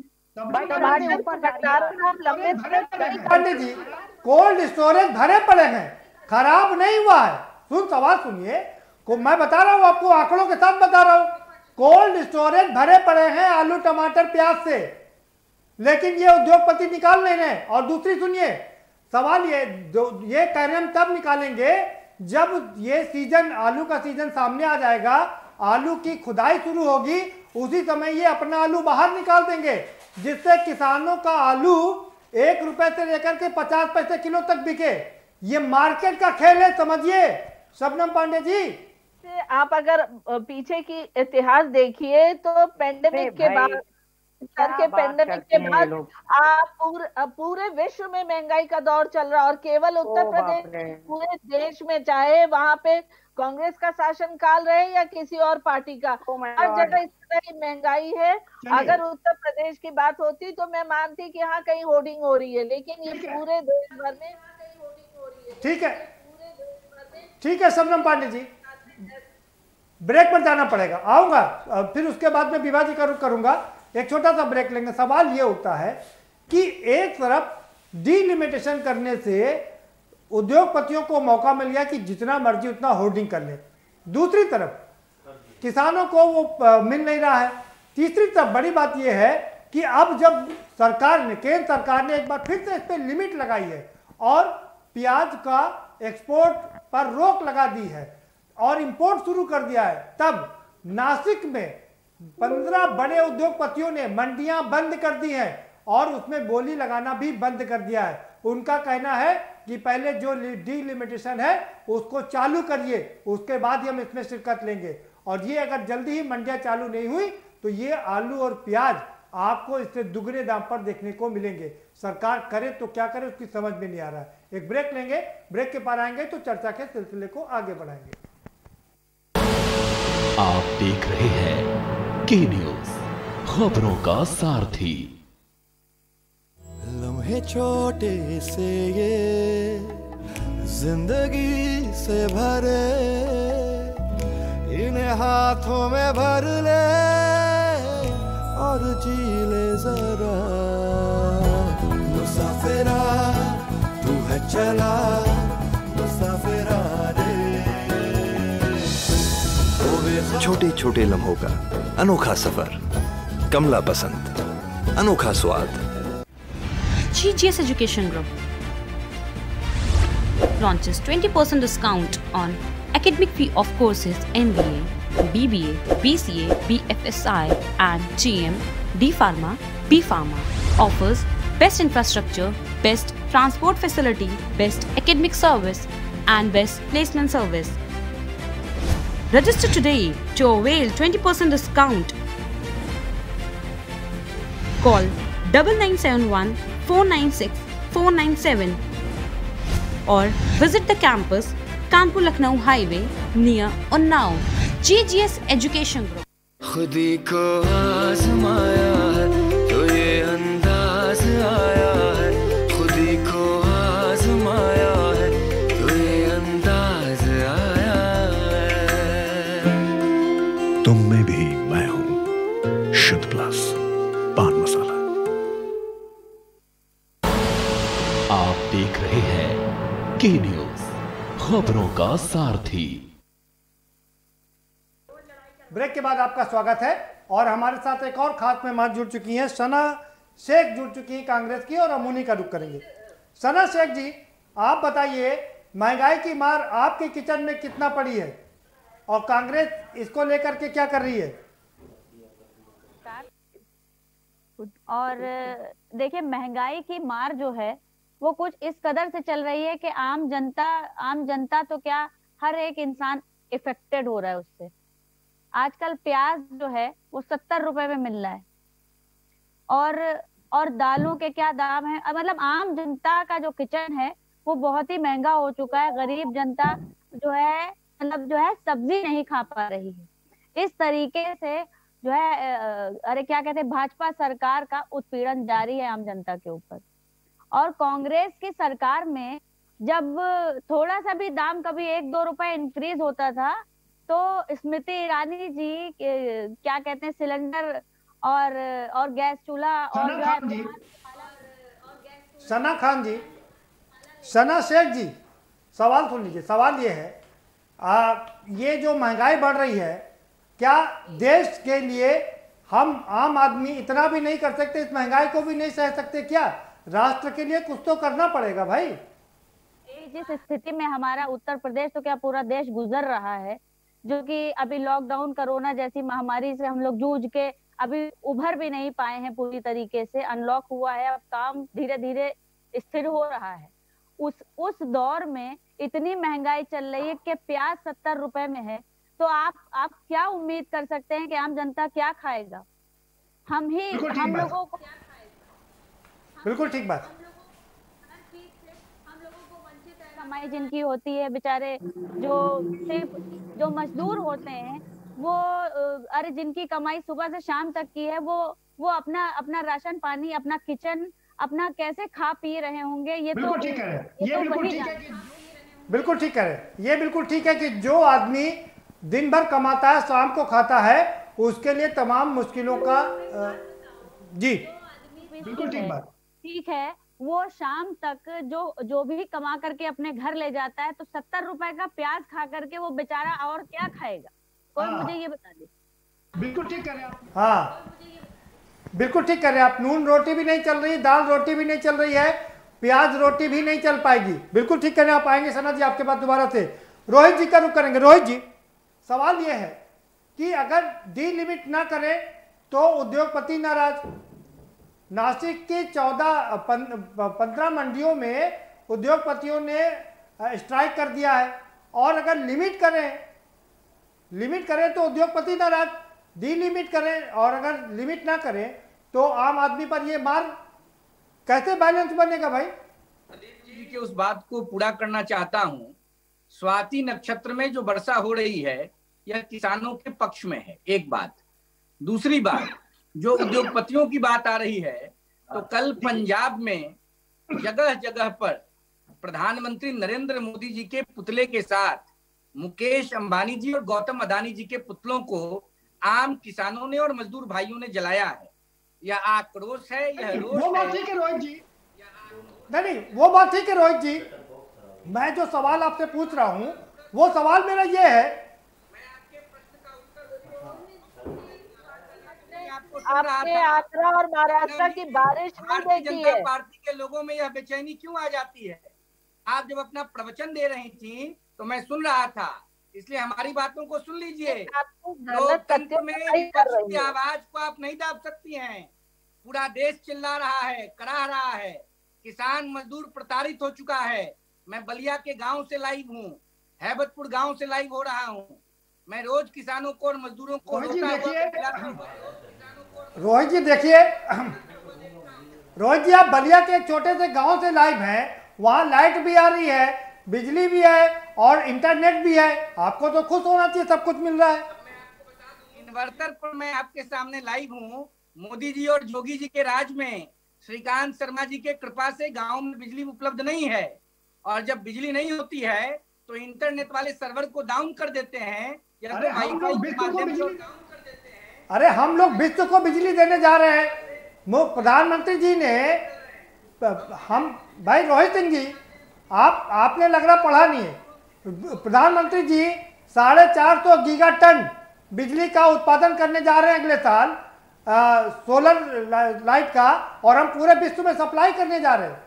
पंडित जी, कोल्ड स्टोरेज भरे पड़े हैं, खराब नहीं हुआ है। सवाल सुनिए, मैं बता रहा हूँ आपको, आंकड़ों के साथ बता रहा हूँ। कोल्ड स्टोरेज भरे पड़े हैं आलू, टमाटर, प्याज से, लेकिन ये उद्योगपति निकाल नहीं रहे। और दूसरी सुनिए, सवाल ये कह रहे हम तब निकालेंगे जब ये सीजन, आलू का सीजन सामने आ जाएगा, आलू की खुदाई शुरू होगी, उसी समय ये अपना आलू बाहर निकाल देंगे, जिससे किसानों का आलू 1 रुपए से लेकर के 50 पैसे किलो तक बिके। ये मार्केट का खेल है, समझिए शबनम पांडे जी। आप अगर पीछे की इतिहास देखिए तो पेंडेमिक के बाद, पेंडेमिक के बाद आप पूरे विश्व में महंगाई का दौर चल रहा, और केवल उत्तर प्रदेश, पूरे देश में चाहे वहां पे कांग्रेस का शासन काल रहे या किसी और पार्टी का, हर जगह इस तरह की महंगाई है। अगर उत्तर प्रदेश की बात होती तो मैं मानती कि हाँ कहीं होर्डिंग हो रही है, लेकिन ये पूरे देश भर में कहीं होर्डिंग हो रही है। ठीक है शबनम पांडे जी, ब्रेक पर जाना पड़ेगा, आऊंगा फिर उसके बाद में विभाजी करूंगा। एक छोटा सा ब्रेक लेंगे। सवाल ये उठता है कि एक तरफ डीलिमिटेशन करने से उद्योगपतियों को मौका मिल गया कि जितना मर्जी उतना होर्डिंग कर ले। दूसरी तरफ किसानों को वो मिल नहीं रहा है। तीसरी तरफ बड़ी बात यह है कि अब जब सरकार ने, केंद्र सरकार ने एक बार फिर से इस पर लिमिट लगाई है और प्याज का एक्सपोर्ट पर रोक लगा दी है और इंपोर्ट शुरू कर दिया है, तब नासिक में 15 बड़े उद्योगपतियों ने मंडियां बंद कर दी हैं और उसमें बोली लगाना भी बंद कर दिया है। उनका कहना है कि पहले जो डीलिमिटेशन है उसको चालू करिए, उसके बाद ही हम इसमें शिरकत लेंगे। और ये अगर जल्दी ही मंडियां चालू नहीं हुई तो ये आलू और प्याज आपको इससे दुगने दाम पर देखने को मिलेंगे। सरकार करे तो क्या करे उसकी समझ में नहीं आ रहा है। एक ब्रेक लेंगे, ब्रेक के पार आएंगे तो चर्चा के सिलसिले को आगे बढ़ाएंगे। आप देख रहे हैं के न्यूज, खबरों का सारथी। लम्हे छोटे से ये जिंदगी से भरे, इन्हें हाथों में भर ले और जी ले जरा। मुसाफिरा तू है चला, मुसाफिरा रे। छोटे छोटे लम्हों का अनोखा सफर, कमला पसंद, अनोखा स्वाद। GGS Education Group launches 20% discount on academic fee of courses MBA, BBA, BCA, BFSI and GM, D Pharma, B Pharma. Offers best infrastructure, best transport facility, best academic service and best placement service. Register today to avail 20% discount. Call 9971 496 497 or visit the campus Kanpur Lucknow highway near Unnao. GGS Education Group। खुदी को आजमाया है तो ये अंदाज आया है, खुदी को आजमाया है तो ये अंदाज आया है। तुम में भी मैं हूं, शुद्ध प्लस पान मसाला। आप देख रहे हैं के न्यूज, खबरों का सारथी। ब्रेक के बाद आपका स्वागत है और हमारे साथ एक और खास मेहमान जुड़ चुकी हैं। सना शेख जुड़ चुकी हैं कांग्रेस की और हम उन्हीं का रुख करेंगे। सना शेख जी, आप बताइए, महंगाई की मार आपके किचन में कितना पड़ी है और कांग्रेस इसको लेकर के क्या कर रही है? और देखिए, महंगाई की मार जो है वो कुछ इस कदर से चल रही है कि आम जनता तो क्या, हर एक इंसान इफेक्टेड हो रहा है उससे। आजकल प्याज जो है वो 70 रुपए में मिल रहा है और दालों के क्या दाम है। मतलब आम जनता का जो किचन है वो बहुत ही महंगा हो चुका है। गरीब जनता जो है सब्जी नहीं खा पा रही है। इस तरीके से जो है क्या कहते हैं, भाजपा सरकार का उत्पीड़न जारी है आम जनता के ऊपर। और कांग्रेस की सरकार में जब थोड़ा सा भी दाम, कभी 1-2 रुपए इंक्रीज होता था तो स्मृति ईरानी जी क्या कहते हैं, सिलेंडर और गैस चूल्हा और सना खान जी, सना शेख जी, सवाल सुन लीजिए। सवाल ये है, ये जो महंगाई बढ़ रही है, क्या देश के लिए हम आम आदमी इतना भी नहीं कर सकते, इस महंगाई को भी नहीं सह सकते क्या? राष्ट्र के लिए कुछ तो करना पड़ेगा भाई। जिस स्थिति में हमारा उत्तर प्रदेश तो क्या पूरा देश गुजर रहा है, जो कि अभी लॉकडाउन, कोरोना जैसी महामारी से हम लोग जूझ के अभी उभर भी नहीं पाए हैं पूरी तरीके से। अनलॉक हुआ है, अब काम धीरे धीरे स्थिर हो रहा है। उस दौर में इतनी महंगाई चल रही है कि प्याज 70 रुपए में है, तो आप क्या उम्मीद कर सकते हैं कि आम जनता क्या खाएगा? हम लोगों को बिल्कुल ठीक बात। कमाई जिनकी होती है, बेचारे जो मजदूर होते हैं, वो जिनकी कमाई सुबह से शाम तक की है, वो अपना राशन पानी, अपना किचन, अपना कैसे खा पी रहे होंगे। ये बिल्कुल ठीक है, ये बिल्कुल ठीक है, बिल्कुल ठीक है। ये बिल्कुल ठीक है कि जो आदमी दिन भर कमाता है, शाम को खाता है, उसके लिए तमाम मुश्किलों का जी बिल्कुल ठीक बात। ठीक है, वो शाम तक जो भी कमा करके अपने घर ले जाता है, तो 70 रुपए का प्याज खा करके वो बेचारा और क्या खाएगा? कोई मुझे ये बता दे। बिल्कुल ठीक कर रहे हैं आप। हाँ, बिल्कुल ठीक कर रहे हैं आप। नून रोटी भी नहीं चल रही, दाल रोटी भी नहीं चल रही है, प्याज रोटी भी नहीं चल पाएगी। बिल्कुल ठीक कर रहे हैं आप। आएंगे सना जी आपके पास दोबारा से। रोहित जी का रुख करेंगे। रोहित जी, सवाल ये है कि अगर डीलिमिट ना करें तो उद्योगपति नाराज। नासिक की 15 मंडियों में उद्योगपतियों ने स्ट्राइक कर दिया है, और अगर लिमिट करें तो उद्योगपति नाराज। डीलिमिट करें और अगर लिमिट ना करें तो आम आदमी पर ये मार, कैसे बैलेंस बनेगा भाई? जी के उस बात को पूरा करना चाहता हूं। स्वाति नक्षत्र में जो वर्षा हो रही है यह किसानों के पक्ष में है, एक बात। दूसरी बात, जो उद्योगपतियों की बात आ रही है, तो कल पंजाब में जगह जगह पर प्रधानमंत्री नरेंद्र मोदी जी के पुतले के साथ मुकेश अंबानी जी और गौतम अदानी जी के पुतलों को आम किसानों ने और मजदूर भाइयों ने जलाया है। यह आक्रोश है, यह रोष है। वो बात ठीक है रोहित जी, नहीं वो बात ठीक है रोहित जी। मैं जो सवाल आपसे पूछ रहा हूं वो सवाल मेरा ये है, आपने आंध्रा और महाराष्ट्र की बारिश नहीं देखी है। पार्टी के लोगों में यह बेचैनी क्यों आ जाती है? आप जब अपना प्रवचन दे रही थी तो मैं सुन रहा था, इसलिए हमारी बातों को सुन लीजिए। लोकतंत्र में विपक्ष की आवाज को आप नहीं दाब सकती हैं। पूरा देश चिल्ला रहा है, कराह रहा है, किसान मजदूर प्रताड़ित हो चुका है। मैं बलिया के गांव से लाइव हूँ, हैबतपुर गांव से लाइव हो रहा हूँ। मैं रोज किसानों को और मजदूरों को रोहित जी देखिए, रोहित जी आप बलिया के एक छोटे से गांव से लाइव हैं, वहां लाइट भी आ रही है, बिजली भी है और इंटरनेट भी है। आपको तो खुश होना चाहिए, सब कुछ मिल रहा है। इन्वर्टर पर मैं आपके सामने लाइव हूँ। मोदी जी और जोगी जी के राज में श्रीकांत शर्मा जी के कृपा से गांव में बिजली उपलब्ध नहीं है, और जब बिजली नहीं होती है तो इंटरनेट वाले सर्वर को डाउन कर देते हैं। अरे हम लोग विश्व को बिजली देने जा रहे हैं। प्रधानमंत्री जी ने, हम भाई रोहित सिंह जी, आपने लग रहा पढ़ा नहीं है। प्रधानमंत्री जी 450 गीगा टन बिजली का उत्पादन करने जा रहे हैं अगले साल, सोलर लाइट का, और हम पूरे विश्व में सप्लाई करने जा रहे हैं।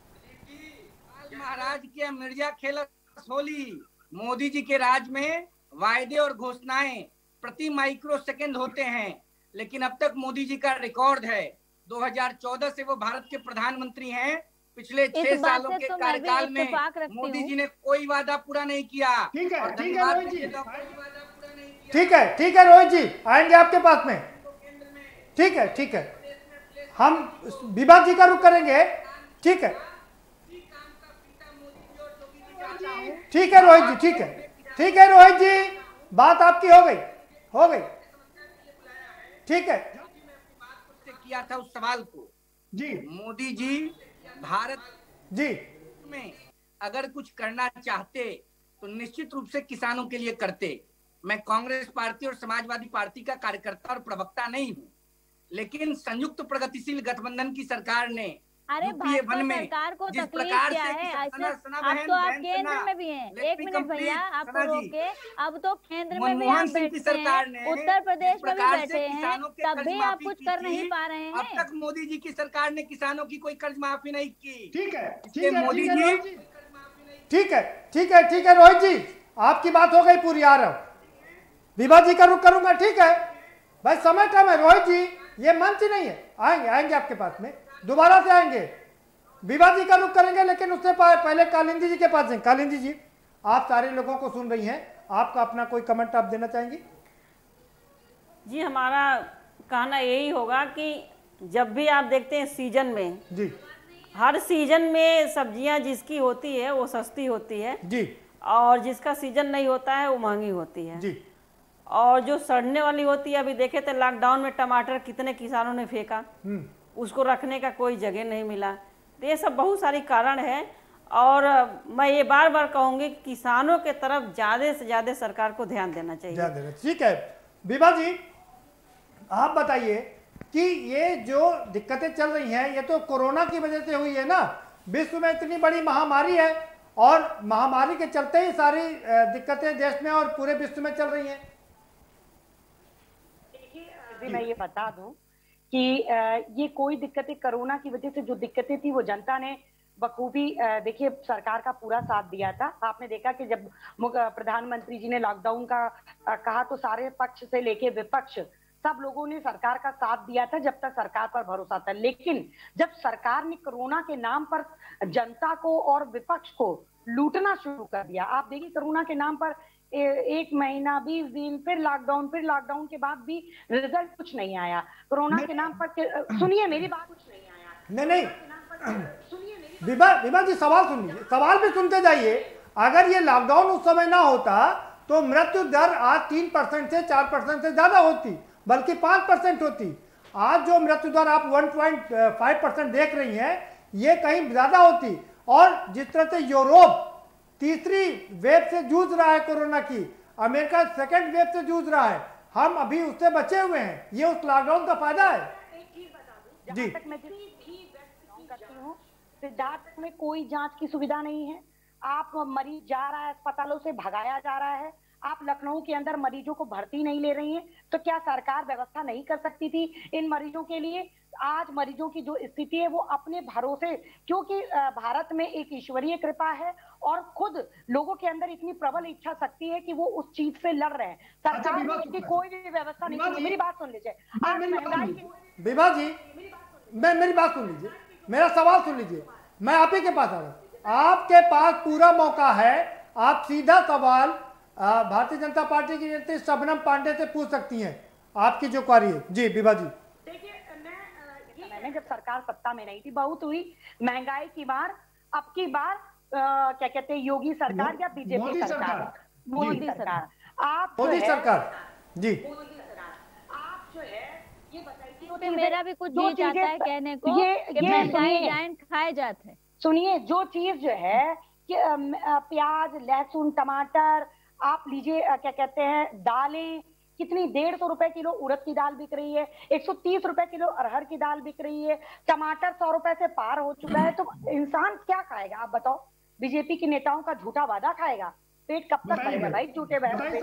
महाराज के मिर्जा खेल होली। मोदी जी के राज में वायदे और घोषणाएं प्रति माइक्रो सेकेंड होते हैं, लेकिन अब तक मोदी जी का रिकॉर्ड है 2014 से वो भारत के प्रधानमंत्री हैं। पिछले 6 सालों के कार्यकाल में मोदी जी ने कोई वादा पूरा नहीं किया। ठीक है रोहित जी, ठीक है रोहित जी, आएंगे आपके पास में। ठीक है, हम विभाग जी का रुख करेंगे। ठीक है रोहित जी, ठीक है रोहित जी, बात आपकी हो गई। ठीक है, किया था उस सवाल को जी। मोदी जी भारत जी में अगर कुछ करना चाहते तो निश्चित रूप से किसानों के लिए करते। मैं कांग्रेस पार्टी और समाजवादी पार्टी का कार्यकर्ता और प्रवक्ता नहीं हूँ, लेकिन संयुक्त प्रगतिशील गठबंधन की सरकार ने अरे भाजपा सरकार को तकलीफ क्या है? अब तो आप केंद्र में भी हैं। एक मिनट भैया, आपको रोके, अब तो केंद्र में भी आप बैठे हैं, उत्तर प्रदेश में भी बैठे हैं, तब भी आप कुछ कर नहीं पा रहे हैं। अब तक मोदी जी की सरकार ने किसानों की कोई कर्ज माफी नहीं की। ठीक है मोदी जी, ठीक है रोहित जी, आपकी बात हो गई पूरी। आ रहा हूँ, विभा जी का रुख करूंगा। ठीक है भाई, समय कम है रोहित जी, ये मंच नहीं है। आएंगे आपके पास में, दोबारा से आएंगे। विभा जी का रुख करेंगे, लेकिन उससे पहले कालिंदी जी के पास जाएंगे। कालिंदी जी, आप सारे लोगों को सुन रही हैं, आपका अपना कोई कमेंट आप देना चाहेंगी? जी, हमारा कहना यही होगा कि जब भी आप देखते हैं सीजन में जी, हर सीजन में सब्जियां जिसकी होती है वो सस्ती होती है जी, और जिसका सीजन नहीं होता है वो महंगी होती है जी। और जो सड़ने वाली होती है, अभी देखे थे लॉकडाउन में टमाटर कितने किसानों ने फेंका, उसको रखने का कोई जगह नहीं मिला। तो ये सब बहुत सारी कारण है, और मैं ये बार बार कहूंगी कि किसानों के तरफ ज्यादा से ज्यादा सरकार को ध्यान देना चाहिए। ठीक है विभा जी, आप बताइए कि ये जो दिक्कतें चल रही हैं ये तो कोरोना की वजह से हुई है ना। विश्व में इतनी बड़ी महामारी है और महामारी के चलते ही सारी दिक्कतें देश में और पूरे विश्व में चल रही हैं। देखिए मैं ये बता दूं कि ये कोई दिक्कतें कोरोना की वजह से जो दिक्कतें थी वो जनता ने बखूबी देखिए सरकार का पूरा साथ दिया था। आपने देखा कि जब प्रधानमंत्री जी ने लॉकडाउन का कहा तो सारे पक्ष से लेके विपक्ष सब लोगों ने सरकार का साथ दिया था जब तक सरकार पर भरोसा था। लेकिन जब सरकार ने कोरोना के नाम पर जनता को और विपक्ष को लूटना शुरू कर दिया, आप देखिए कोरोना के नाम पर 1 महीना 20 दिन फिर लॉकडाउन के बाद भी रिजल्ट कुछ नहीं आया। कोरोना के नाम पर सुनिए मेरी बात, कुछ नहीं आया। नहीं विभा जी सवाल सुन लीजिए, सवाल भी सुनते जाइए। अगर ये लॉकडाउन उस समय ना होता तो मृत्यु दर आज 3% से 4% से ज्यादा होती, बल्कि 5% होती। आज जो मृत्यु दर आप 1.5% देख रही हैं ये कहीं ज्यादा होती। और जिस तरह से यूरोप तीसरी वेव से जूझ रहा है कोरोना की, अमेरिका सेकंड वेव से जूझ रहा है, हम अभी उससे बचे हुए हैं। ये उस लॉकडाउन का फायदा है। जी तक मैं करती हूँ सिद्धार्थ में कोई जांच की सुविधा नहीं है। आप मरीज जा रहा है अस्पतालों से भगाया जा रहा है, आप लखनऊ के अंदर मरीजों को भर्ती नहीं ले रही हैं, तो क्या सरकार व्यवस्था नहीं कर सकती थी इन मरीजों के लिए? आज मरीजों की जो स्थिति है वो अपने भरोसे, क्योंकि भारत में एक ईश्वरीय कृपा है और खुद लोगों के अंदर इतनी प्रबल इच्छा शक्ति है कि वो उस चीज से लड़ रहे हैं। सरकार ने इसकी कोई भी व्यवस्था नहीं की। मेरी बात सुन लीजिए, आज महंगाई की विभा जी मेरी बात सुन लीजिए, मेरा सवाल सुन लीजिए। मैं आप ही के पास आ रहा हूं, आपके पास पूरा मौका है, आप सीधा सवाल भारतीय जनता पार्टी की नेत्री शबनम पांडे से पूछ सकती हैं, आपकी जो क्वारी है। जी विभा जी। देखिए मैंने जब सरकार सत्ता में नहीं थी, बहुत हुई महंगाई की मार, अब की बार क्या कहते हैं योगी सरकार या बीजेपी सरकार, मोदी सरकार, आप मोदी सरकार जी, आप जो है ये बताइए। तो मेरा भी कुछ जी चाहता है कहने को कि महंगाई डाइन खाए जाते हैं। सुनिए, जो चीज जो है कि प्याज लहसुन टमाटर आप लीजिए, क्या कहते हैं दालें, कितनी 150 रुपए किलो उड़द की दाल बिक रही है, 130 रुपए किलो अरहर की दाल बिक रही है, टमाटर 100 रुपए से पार हो चुका है। तो इंसान क्या खाएगा आप बताओ? बीजेपी के नेताओं का झूठा वादा खाएगा? पेट कब तक भरेगा भाई झूठे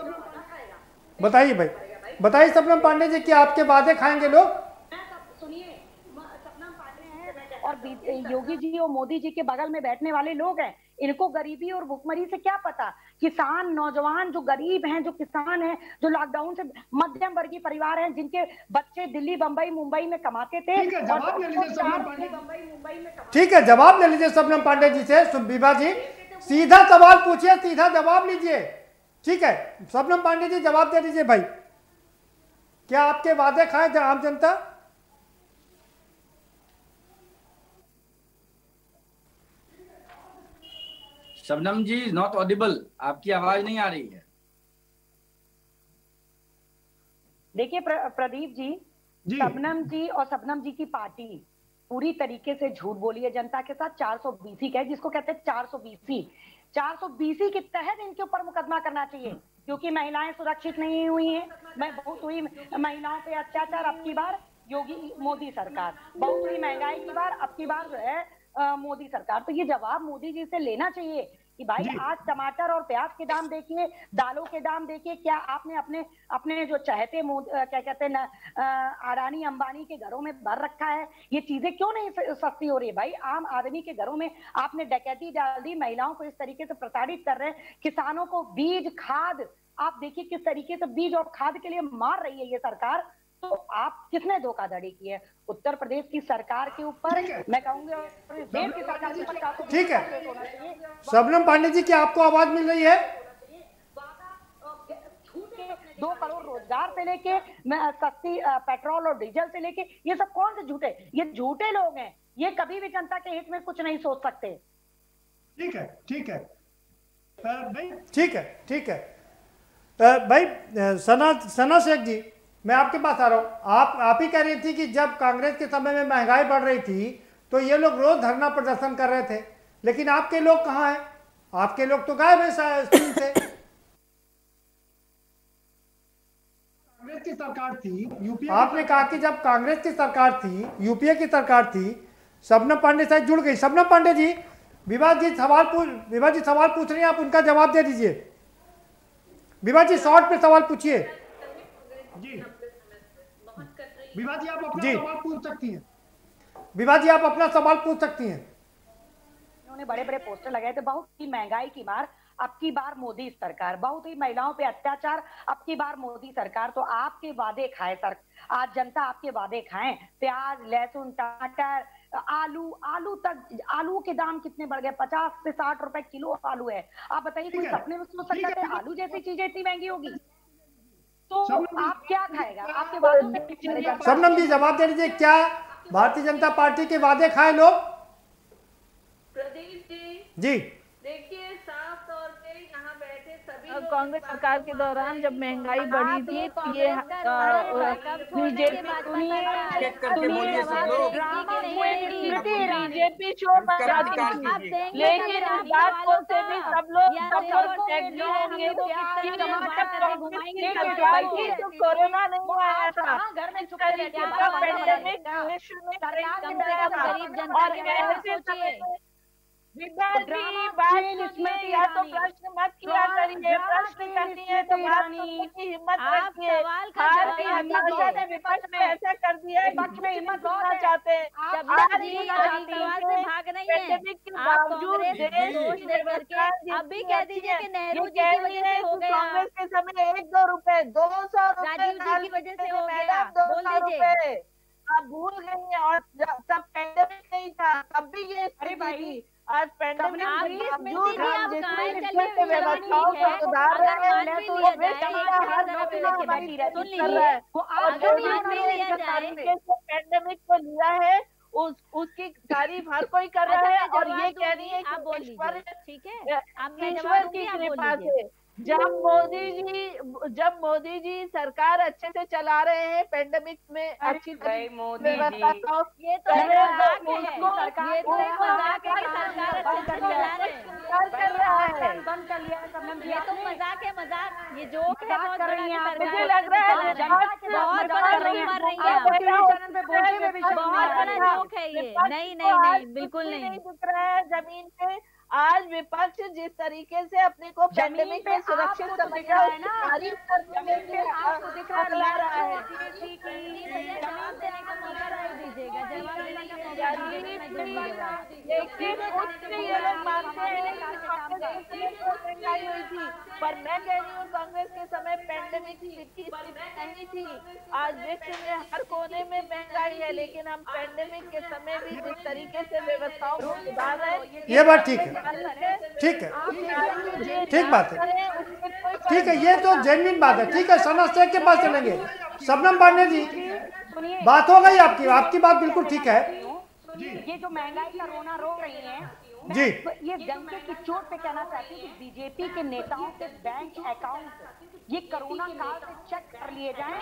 बताइए भाई, बताइए शबनम पांडे जी, क्या आपके वादे खाएंगे लोग? सुनिए, शबनम पांडे हैं और योगी जी और मोदी जी के बगल में बैठने वाले लोग हैं, इनको गरीबी और भुखमरी से क्या पता? किसान नौजवान जो गरीब हैं, जो किसान हैं, जो लॉकडाउन से मध्यम वर्गीय परिवार हैं, जिनके बच्चे दिल्ली बम्बई मुंबई में कमाते थे। ठीक है, जवाब ले लीजिए शबनम पांडे जी से। विभा जी सीधा सवाल पूछिए, सीधा जवाब लीजिए। ठीक है शबनम पांडे जी, जवाब दे दीजिए भाई, क्या आपके वादे खाए थे आम जनता? शबनम जी नॉट ऑडिबल, आपकी आवाज नहीं आ रही है। देखिए प्रदीप जी, शबनम जी और शबनम जी की पार्टी पूरी तरीके से झूठ बोली है जनता के साथ। 420 का है, जिसको कहते हैं 420 के तहत इनके ऊपर मुकदमा करना चाहिए, क्योंकि महिलाएं सुरक्षित नहीं हुई हैं। मैं बहुत हुई महिलाओं पे अत्याचार, अब की बार योगी मोदी सरकार, बहुत हुई महंगाई की बार, अब की बार जो है मोदी सरकार। तो ये जवाब मोदी जी से लेना चाहिए कि भाई आज टमाटर और प्याज के दाम देखिए, दालों के दाम देखिए, क्या आपने अपने जो चहेते क्या कहते हैं अडानी अंबानी के घरों में भर रखा है? ये चीजें क्यों नहीं सस्ती हो रही है भाई? आम आदमी के घरों में आपने डकैती डाल दी, महिलाओं को इस तरीके से प्रताड़ित कर रहे हैं, किसानों को बीज खाद, आप देखिए किस तरीके से बीज और खाद के लिए मार रही है ये सरकार। तो आप किसने धोखाधड़ी की है? उत्तर प्रदेश की सरकार के ऊपर, मैं कहूंगी देश की सरकार के ऊपर। ठीक है शबनम पांडे जी, क्या आपको आवाज मिल रही है? 2 करोड़ रोजगार से लेके सस्ती पेट्रोल और डीजल से लेके, ये सब कौन से झूठे? ये झूठे लोग हैं, ये कभी भी जनता के हित में कुछ नहीं सोच सकते। ठीक है भाई सना शेख जी, मैं आपके पास आ रहा हूं। आप ही कह रही थी कि जब कांग्रेस के समय में महंगाई बढ़ रही थी तो ये लोग रोज धरना प्रदर्शन कर रहे थे, लेकिन आपके लोग कहां हैं? आपके लोग तो गायब हैं स्क्रीन से। कांग्रेस की सरकार थी, यूपीए आपने कहा कि जब कांग्रेस की सरकार थी, यूपीए की सरकार थी, शबनम पांडे शायद जुड़ गई। शबनम पांडे जी, विभा जी सवाल पूछ रही हैं, आप उनका जवाब दे दीजिए। विभा जी शॉर्ट पे सवाल पूछिए। जी विभा जी आप अपना सवाल पूछ सकती हैं। विभा जी आप अपना सवाल पूछ सकती हैं। उन्होंने बड़े बड़े पोस्टर लगाए थे, बहुत ही महंगाई की मार अब की बार मोदी सरकार, बहुत ही महिलाओं पे अत्याचार अब की बार मोदी सरकार। तो आपके वादे खाए सर, आज जनता आपके वादे खाएं। प्याज, लहसुन, टमाटर, आलू तक, आलू के दाम कितने बढ़ गए, 50 से 60 रुपए किलो आलू है। आप बताइए कोई सपने में सोच सकता है आलू जैसी चीजें इतनी महंगी होगी? तो आप क्या खाएगा? आपके वादों में शबनम जी जवाब दे दीजिए, क्या भारतीय जनता पार्टी के वादे खाए लोग? प्रदीप जी देखिए, साफ तौर पे यहाँ बैठे सभी कांग्रेस सरकार के दौरान जब महंगाई बढ़ी थी तो ये बीजेपी शो मनाती थी, लेकिन बात बोलते भी सब लोग तो कोरोना नहीं आया था, पेंडेमिक विश्व में इसमें या तो प्रश्न मत किया करिए, प्रश्न करती है तो बात की हिम्मत रखिए। हताशा ने विपक्ष में ऐसा कर दिया है, विपक्ष में हिम्मत होना चाहते हैं। पेंडेमिक के बावजूद अभी कह दीजिए कि नेहरू जी की वजह से हो गया, कांग्रेस के समय 1-2 रुपए, 200 रुपए की वजह से हो गया, 200 रुपए आप भूल गई हैं। और तब पेंडेमिक नहीं था, तब भी ये स्थिति थी। आज पेंडेमिक व्यवस्थाओं का सुधार पेंडेमिक को लिया है, उसकी तारीफ हर कोई कर रहा है। और ये कह रही है कि ईश्वर की कृपा से जब मोदी जी सरकार अच्छे से चला रहे हैं, पेंडेमिक में अच्छी व्यवस्था ये जोक है, मुझे लग रहा है बहुत बड़ा जोक है ये। नहीं बिल्कुल नहीं दिख रहा है जमीन पे। आज विपक्ष जिस तरीके से अपने को पेंडेमिक में सुरक्षित समझ रहा है ना, तारीफ करने के आपको दिख रहा है। ये लोग मानते हैं हुई थी, पर मैं कह रही हूँ कांग्रेस के समय पेंडेमिक की स्थिति नहीं थी। आज विश्व में हर कोने में महंगाई है, लेकिन हम पेंडेमिक के समय भी जिस तरीके से व्यवस्थाओं को सुधार रहे हैं, ये बात ठीक है, ठीक है, ठीक बात है, ठीक है, ये तो जेन्युइन बात है। ठीक है, सना शेख के पास चलेंगे। शबनम पांडे जी बात हो गई आपकी बात बिल्कुल ठीक है। ये जो महंगाई का रोना रो रही है जी, ये जनता की चोट पे कहना चाहती हूँ कि बीजेपी के नेताओं के बैंक अकाउंट ये कोरोना काल से चेक कर लिए जाएं।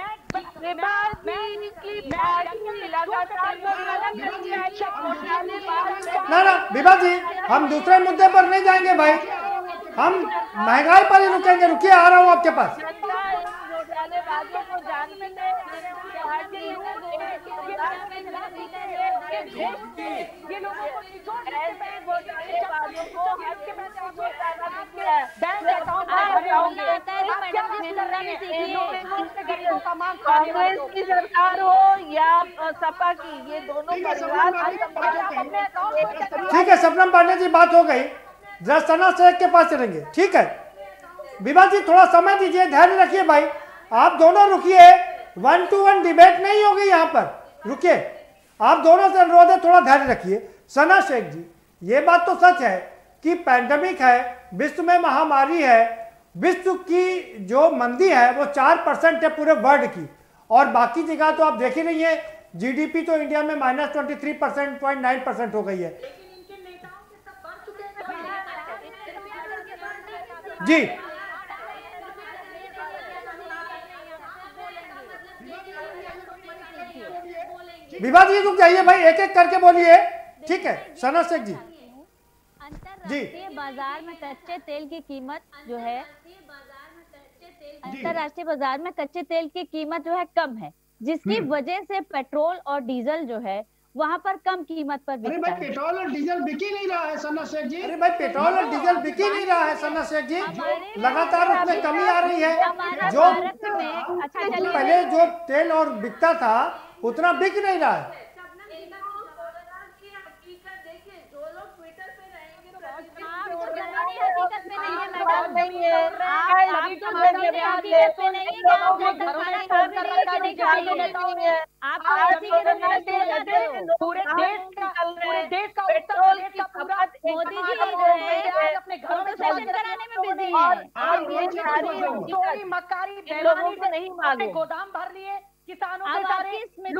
ना विभा जी, हम दूसरे मुद्दे पर नहीं जाएंगे भाई, हम महंगाई पर ही रुकेंगे। रुकिए, आ रहा हूँ आपके पास। कांग्रेस की सरकार हो या सपा की, ये दोनों परिवार। ठीक है शबनम पांडे जी, बात हो गई। जरा सना शेख के पास चलेंगे। ठीक है विभा जी, थोड़ा समय दीजिए, ध्यान रखिए भाई, आप दोनों रुकिए। 1-to-1 डिबेट नहीं होगी यहाँ पर, रुकिए। आप दोनों से अनुरोध है, थोड़ा धैर्य रखिए। सना शेख जी, ये बात तो सच है कि पैंडेमिक है, विश्व में महामारी है, विश्व की जो मंदी है वो 4% है पूरे वर्ल्ड की, और बाकी जगह तो आप देख ही रही है। जीडीपी तो इंडिया में -23.9% हो गई है। जी विभा जी रुक जाइए भाई, एक एक करके बोलिए। ठीक है सना शेख जी। अंतरराष्ट्रीय बाजार में कच्चे तेल की कीमत जो है अंतरराष्ट्रीय बाजार में कच्चे तेल की कीमत जो है कम है, जिसकी वजह से पेट्रोल और डीजल जो है वहाँ पर कम कीमत पर बिकता है। अरे भाई पेट्रोल और डीजल बिक ही नहीं रहा है सना शेख जी। अरे भाई पेट्रोल और डीजल बिक ही नहीं रहा है सना शेख जी, लगातार उसमें कमी आ रही है। जो पहले जो तेल और बिकता था उतना बिक नहीं रहा है। गोदाम भर लिए किसानों के सारे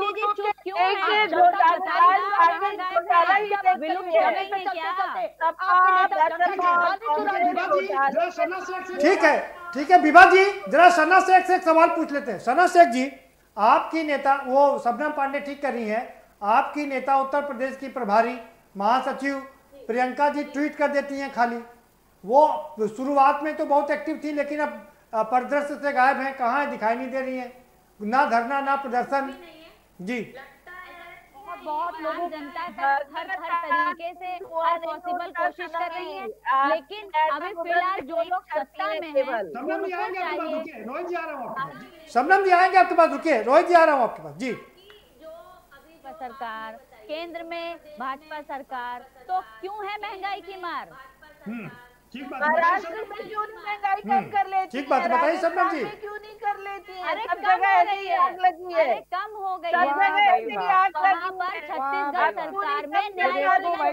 ठीक है विभा जी, जरा सना शेख से एक सवाल पूछ लेते हैं। सना शेख जी, आपकी नेता वो शबनम पांडे ठीक कर रही हैं, आपकी नेता उत्तर प्रदेश की प्रभारी महासचिव प्रियंका जी ट्वीट कर देती हैं खाली। वो शुरुआत में तो बहुत एक्टिव थी, लेकिन अब परिदृश्य से गायब हैं, कहाँ दिखाई नहीं दे रही हैं, ना धरना ना प्रदर्शन। जी बहुत लोगों जनता हर तरीके से हर पॉसिबल कोशिश कर रही है, लेकिन अभी फिलहाल जो लोग सत्ता में हैं शबनम जी आएंगे आपके पास, रुकिए रोहित जी आ रहा हूँ। शबनम जी आएंगे आपके पास, रुकिए रोहित जी आ रहा हूँ आपके पास। जी जो अभी सरकार केंद्र में भाजपा सरकार, तो क्यों है महंगाई की मार? महाराष्ट्र में क्यों नहीं महंगाई कम कर लेती? ठीक बात बताइए शबनम जी। क्यों नहीं कर लेती है? अरे सब जगह ऐसी आग लगी है। कम हो गई सब जगह ऐसी आग लगी है। छत्तीसगढ़ सरकार में न्याय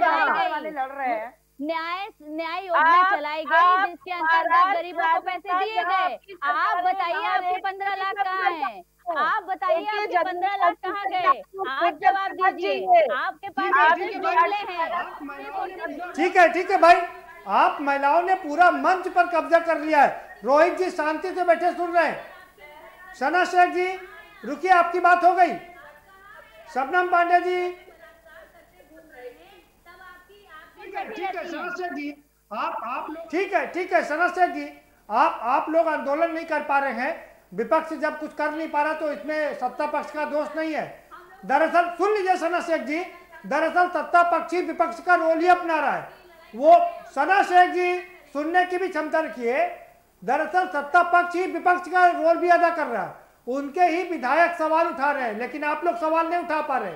योजना चलाई गई, जिसके अंतर्गत गरीबों को पैसे दिए गए। आप बताइए आपके 15 लाख कहाँ है? आप बताइए आपके 15 लाख कहाँ गए? आप जवाब दीजिए, आपके पास जुमले हैं। ठीक है भाई, आप महिलाओं ने पूरा मंच पर कब्जा कर लिया है। रोहित जी शांति से बैठे सुन रहे हैं। सना शेख जी रुकिए, आपकी बात हो गई। शबनम पांडे जी ठीक है सना शेख जी, आप लोग ठीक है सना शेख जी, आप लोग आंदोलन नहीं कर पा रहे हैं, विपक्ष जब कुछ कर नहीं पा रहा तो इसमें सत्ता पक्ष का दोष नहीं है। दरअसल सुन लीजिए सना शेख जी, दरअसल सत्ता पक्षी विपक्ष का रोल ही अपना रहा है। वो सना शेख जी सुनने की भी क्षमता रखिए, दरअसल सत्ता पक्ष ही विपक्ष का रोल भी अदा कर रहा है, उनके ही विधायक सवाल उठा रहे हैं, लेकिन आप लोग सवाल नहीं उठा पा रहे।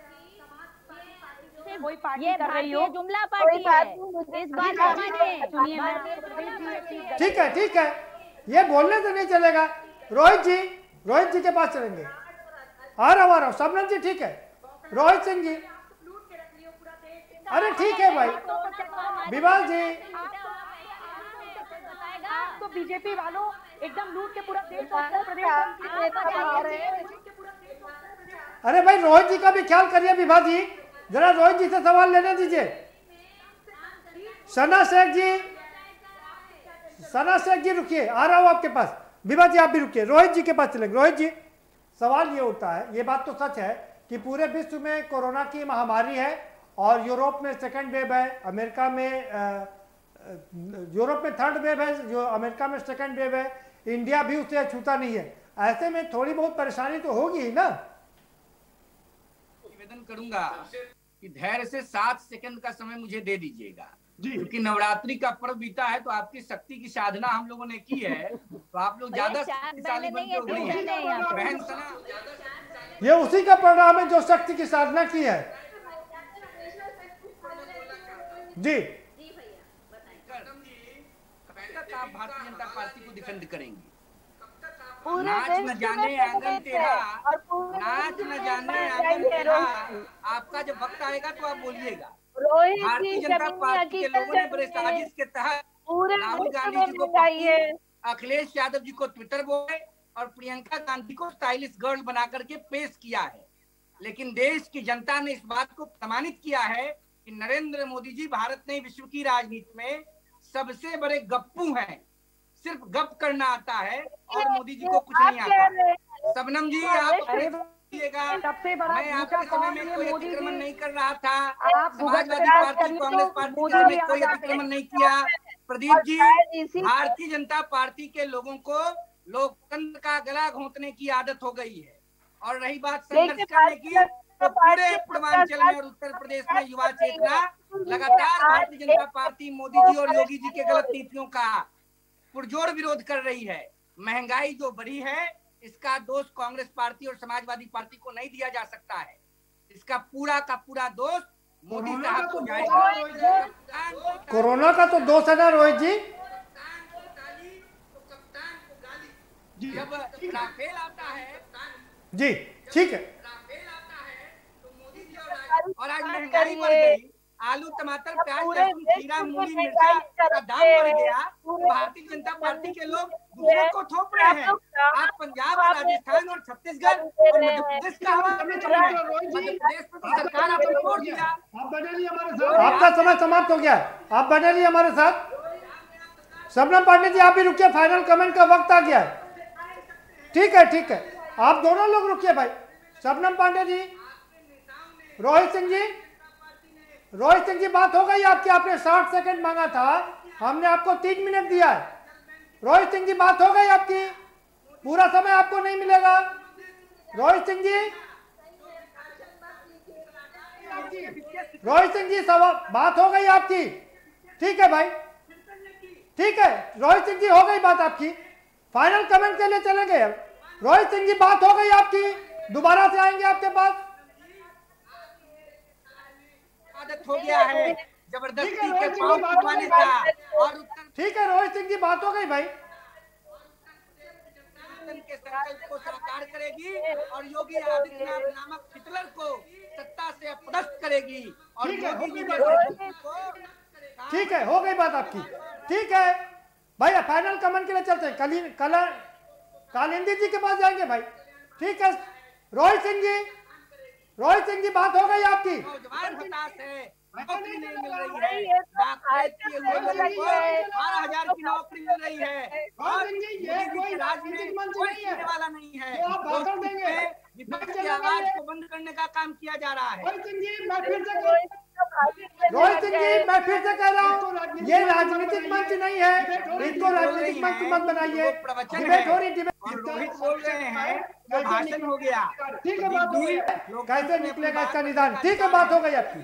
ये भारतीय जुमला पार्टी है, इस बात ठीक है, ये बोलने से नहीं चलेगा। रोहित जी के पास चलेंगे। आ रहा हूँ शबनम जी ठीक है। रोहित सिंह जी, अरे ठीक है भाई। विवाल जी, तो बीजेपी वालों एकदम लूट के पूरा देश अरे भाई रोहित जी का भी ख्याल करिए। विभा जी जरा रोहित जी से सवाल लेने दीजिए। सना शेख जी रुकिए, आ रहा हूँ आपके पास। विभा जी आप भी रुकिए, रोहित जी के पास चलेंगे। रोहित जी, सवाल ये उठता है, ये बात तो सच है कि पूरे विश्व में कोरोना की महामारी है और यूरोप में सेकंड वेव है, अमेरिका में यूरोप में थर्ड वेव है, जो अमेरिका में सेकंड वेव है, इंडिया भी उसे छूता नहीं है। ऐसे में थोड़ी बहुत परेशानी तो होगी ही ना। निवेदन करूंगा कि धैर्य से 7 सेकंड का समय मुझे दे दीजिएगा, क्योंकि नवरात्रि का पर्व बीता है तो आपकी शक्ति की साधना हम लोगों ने की है, तो आप लोग ज्यादा शक्तिशाली बनके उभरी हैं। बहन सना, ये उसी का परिणाम है जो शक्ति की साधना की है। जी आप भारतीय जनता पार्टी को डिफेंड करेंगे? नाच न जाने आंगन तेरा, नाच न जाने आंगन तेरा, आपका जब वक्त आएगा तो आप बोलिएगा। भारतीय जनता पार्टी के लोगों ने बड़े साजिश के तहत राहुल गांधी जी को, अखिलेश यादव जी को ट्विटर बॉय और प्रियंका गांधी को स्टाइलिश गर्ल बना करके पेश किया है, लेकिन देश की जनता ने इस बात को प्रमाणित किया है कि नरेंद्र मोदी जी भारत नहीं विश्व की राजनीति में सबसे बड़े गप्पू हैं। सिर्फ गप करना आता है और मोदी जी को कुछ नहीं आता। शबनम जी आप मैं आपके समय में कोई अतिक्रमण नहीं कर रहा था, समाजवादी पार्टी कांग्रेस पार्टी के समय कोई अतिक्रमण नहीं किया। प्रदीप जी, भारतीय जनता पार्टी के लोगों को लोकतंत्र का गला घोंटने की आदत हो गई है। और रही बात संघर्ष करने की, तो पूरे पूर्वांचल में और उत्तर प्रदेश में युवा चेतना लगातार भारतीय जनता पार्टी, मोदी जी और योगी जी के गलत नीतियों का पुरजोर विरोध कर रही है। महंगाई जो बढ़ी है, इसका दोष कांग्रेस पार्टी और समाजवादी पार्टी को नहीं दिया जा सकता है। इसका पूरा का पूरा दोष मोदी साहब को जाएगा। कोरोना का तो दोष है ना रोहित जी। जब राफेल आता है जी, ठीक है। और आज महंगाई बढ़ गई, आलू, टमाटर, प्याज, लहसुन, खीरा, मूली, मिर्चा का दाम बढ़ गया। भारतीय जनता पार्टी के लोग दूसरे को थोप रहे हैं। आज पंजाब, राजस्थान और छत्तीसगढ़ और मध्य प्रदेश का मध्य प्रदेश में तो सरकार आपने छोड़ दिया। आपका समय समाप्त हो गया है, आप बने रहिए हमारे साथ। शबनम पांडे जी आप भी रुकिए, फाइनल कमेंट का वक्त आ गया है। ठीक है, ठीक है, आप दोनों लोग रुकिए भाई। शबनम पांडे जी, रोहित सिंह जी बात हो गई आपकी। आपने 60 सेकंड मांगा था, हमने आपको 3 मिनट दिया है। रोहित सिंह जी बात हो गई आपकी, पूरा समय आपको नहीं मिलेगा। रोहित सिंह जी बात हो गई आपकी। ठीक है भाई, ठीक है रोहित सिंह जी, हो गई बात आपकी। फाइनल कमेंट के लिए चलेंगे। रोहित सिंह जी बात हो गई आपकी, दोबारा से आएंगे आपके पास। आदत हो गया है जबरदस्ती के पांव दबाने का। और ठीक है रोहित सिंह जी बात हो गई भाई। के संकल्प को साकार करेगी और योगी आदित्यनाथ नामक हिटलर को सत्ता से अपदस्थ करेगी। और मोदी जी को ठीक है, हो गई बात आपकी। ठीक है भाई, फाइनल कमेंट के लिए चलते हैं। कालिंदी जी के पास जाएंगे भाई। ठीक है रोहित सिंह जी बात हो गई आपकी। नौजवान हताश है, नौकरी नहीं मिल रही है, डॉक्टरेट किए हुए लोगों को 12,000 की नौकरी मिल रही है। और मोदी जी के राज में कोई सुनने वाला नहीं है। विपक्ष की आवाज को बंद करने का काम किया जा रहा है। रोहित सिंह जी मैं फिर से कह रहा हूँ, ये राजनीतिक मंच नहीं है, इसको राजनीतिक मंच मत बनाइए। रोहित बोल रहे हैं तो भाषण हो गया। ठीक है, बात हो गई, कैसे निकलेगा इसका निदान। ठीक है, बात हो गई आपकी।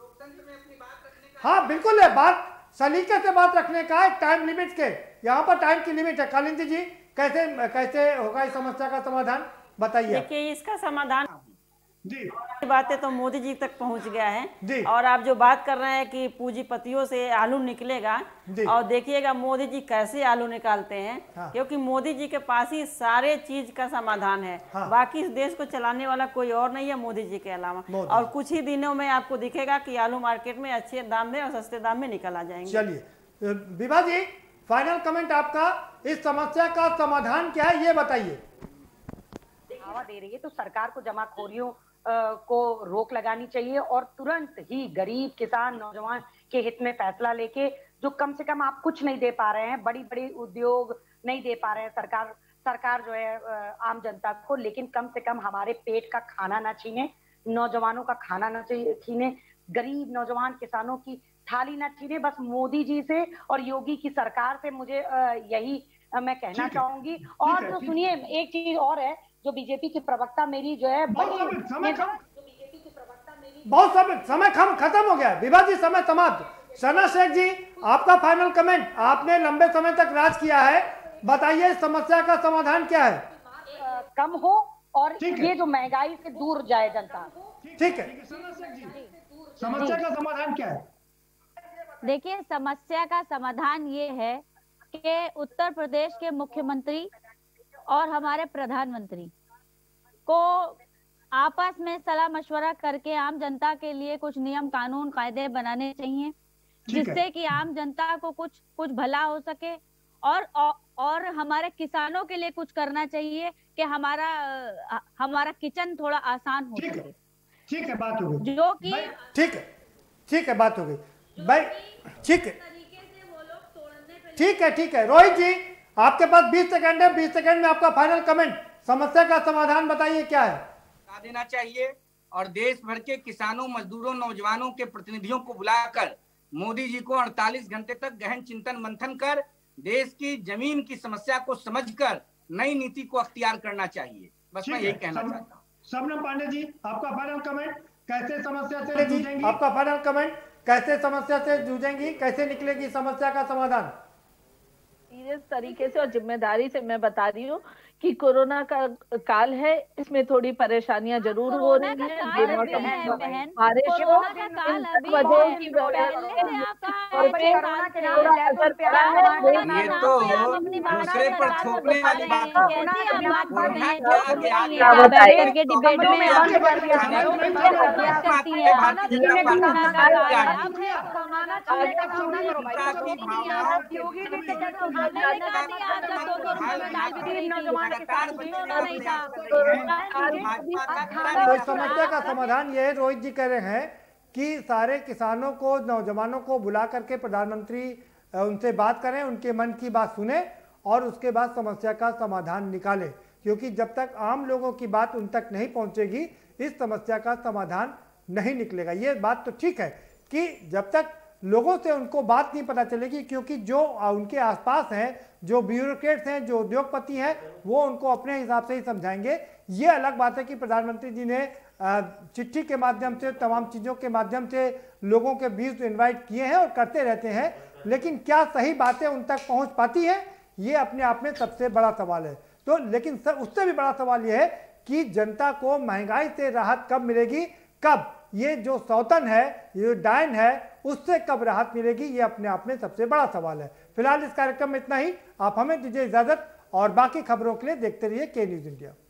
हाँ बिल्कुल है, बात सलीके से बात रखने का है, टाइम लिमिट के। यहाँ पर टाइम की लिमिट है। कालिंदी जी कैसे होगा इस समस्या का समाधान, बताइए। देखिए इसका समाधान जी, बातें तो मोदी जी तक पहुंच गया है जी। और आप जो बात कर रहे हैं कि पूंजीपतियों से आलू निकलेगा, और देखिएगा मोदी जी कैसे आलू निकालते हैं। हाँ। क्योंकि मोदी जी के पास ही सारे चीज का समाधान है। हाँ। बाकी इस देश को चलाने वाला कोई और नहीं है मोदी जी के अलावा। और कुछ ही दिनों में आपको दिखेगा कि आलू मार्केट में अच्छे दाम में और सस्ते दाम में निकल आ जाएंगे। चलिए विभा जी, फाइनल कमेंट आपका, इस समस्या का समाधान क्या है ये बताइए। बढ़ावा दे रही है तो सरकार को जमाखोरियों को रोक लगानी चाहिए और तुरंत ही गरीब किसान नौजवान के हित में फैसला लेके, जो कम से कम आप कुछ नहीं दे पा रहे हैं, बड़ी बड़ी उद्योग नहीं दे पा रहे हैं सरकार जो है आम जनता को, लेकिन कम से कम हमारे पेट का खाना ना छीने, नौजवानों का खाना ना छीने, गरीब नौजवान किसानों की थाली ना छीने। बस मोदी जी से और योगी की सरकार से मुझे यही मैं कहना चाहूंगी। और तो सुनिए, एक चीज और है, जो बीजेपी के प्रवक्ता मेरी जो है बहुत समय खत्म हो गया। विभा जी समय समाप्त। सना शेख जी आपका फाइनल कमेंट, आपने लंबे समय तक राज किया है, बताइए इस समस्या का समाधान क्या है। कम हो और ये जो महंगाई से दूर जाए जनता। ठीक है, समस्या का समाधान क्या है? देखिए समस्या का समाधान ये है कि उत्तर प्रदेश के मुख्यमंत्री और हमारे प्रधानमंत्री को आपस में सलाह मशवरा करके आम जनता के लिए कुछ नियम कानून कायदे बनाने चाहिए, जिससे कि आम जनता को कुछ भला हो सके। और हमारे किसानों के लिए कुछ करना चाहिए कि हमारा किचन थोड़ा आसान हो सके। ठीक है, बात हो गई। जो कि ठीक है, बात हो गई भाई। ठीक है रोहित जी, आपके पास 20 सेकंड है। 20 सेकंड में आपका फाइनल कमेंट, समस्या का समाधान बताइए क्या है। देना चाहिए और देश भर के किसानों, मजदूरों, नौजवानों के प्रतिनिधियों को बुलाकर मोदी जी को 48 घंटे तक गहन चिंतन मंथन कर देश की जमीन की समस्या को समझकर नई नीति को अख्तियार करना चाहिए। बस मैं यही कहना चाहता हूँ। शबनम पांडे जी, आपका फाइनल कमेंट, कैसे समस्या से जूझेंगी? आपका फाइनल कमेंट, कैसे समस्या से जूझेंगी, कैसे निकलेगी समस्या का समाधान? सीरियस तरीके से और जिम्मेदारी से मैं बता रही हूँ कि कोरोना का काल है, इसमें थोड़ी परेशानियां जरूर हो रही हैं। बारिश हो, वजह की ये तो दूसरे पर थोपने वाली बात तो समस्या का समाधान यह है, रोहित जी कह रहे हैं कि सारे किसानों को, नौजवानों को बुला करके प्रधानमंत्री उनसे बात करें, उनके मन की बात सुने और उसके बाद समस्या का समाधान निकालें, क्योंकि जब तक आम लोगों की बात उन तक नहीं पहुंचेगी इस समस्या का समाधान नहीं निकलेगा। ये बात तो ठीक है कि जब तक लोगों से उनको बात नहीं पता चलेगी, क्योंकि जो उनके आसपास हैं, जो ब्यूरोक्रेट्स हैं, जो उद्योगपति हैं, वो उनको अपने हिसाब से ही समझाएंगे। ये अलग बात है कि प्रधानमंत्री जी ने चिट्ठी के माध्यम से, तमाम चीज़ों के माध्यम से लोगों के बीच इनवाइट किए हैं और करते रहते हैं, लेकिन क्या सही बातें उन तक पहुंच पाती हैं, ये अपने आप में सबसे बड़ा सवाल है। तो लेकिन उससे भी बड़ा सवाल ये है कि जनता को महंगाई से राहत कब मिलेगी, कब ये जो सौतन है, ये डायन है, उससे कब राहत मिलेगी, ये अपने आप में सबसे बड़ा सवाल है। फिलहाल इस कार्यक्रम में इतना ही। आप हमें दीजिए इजाजत और बाकी खबरों के लिए देखते रहिए के न्यूज़ इंडिया।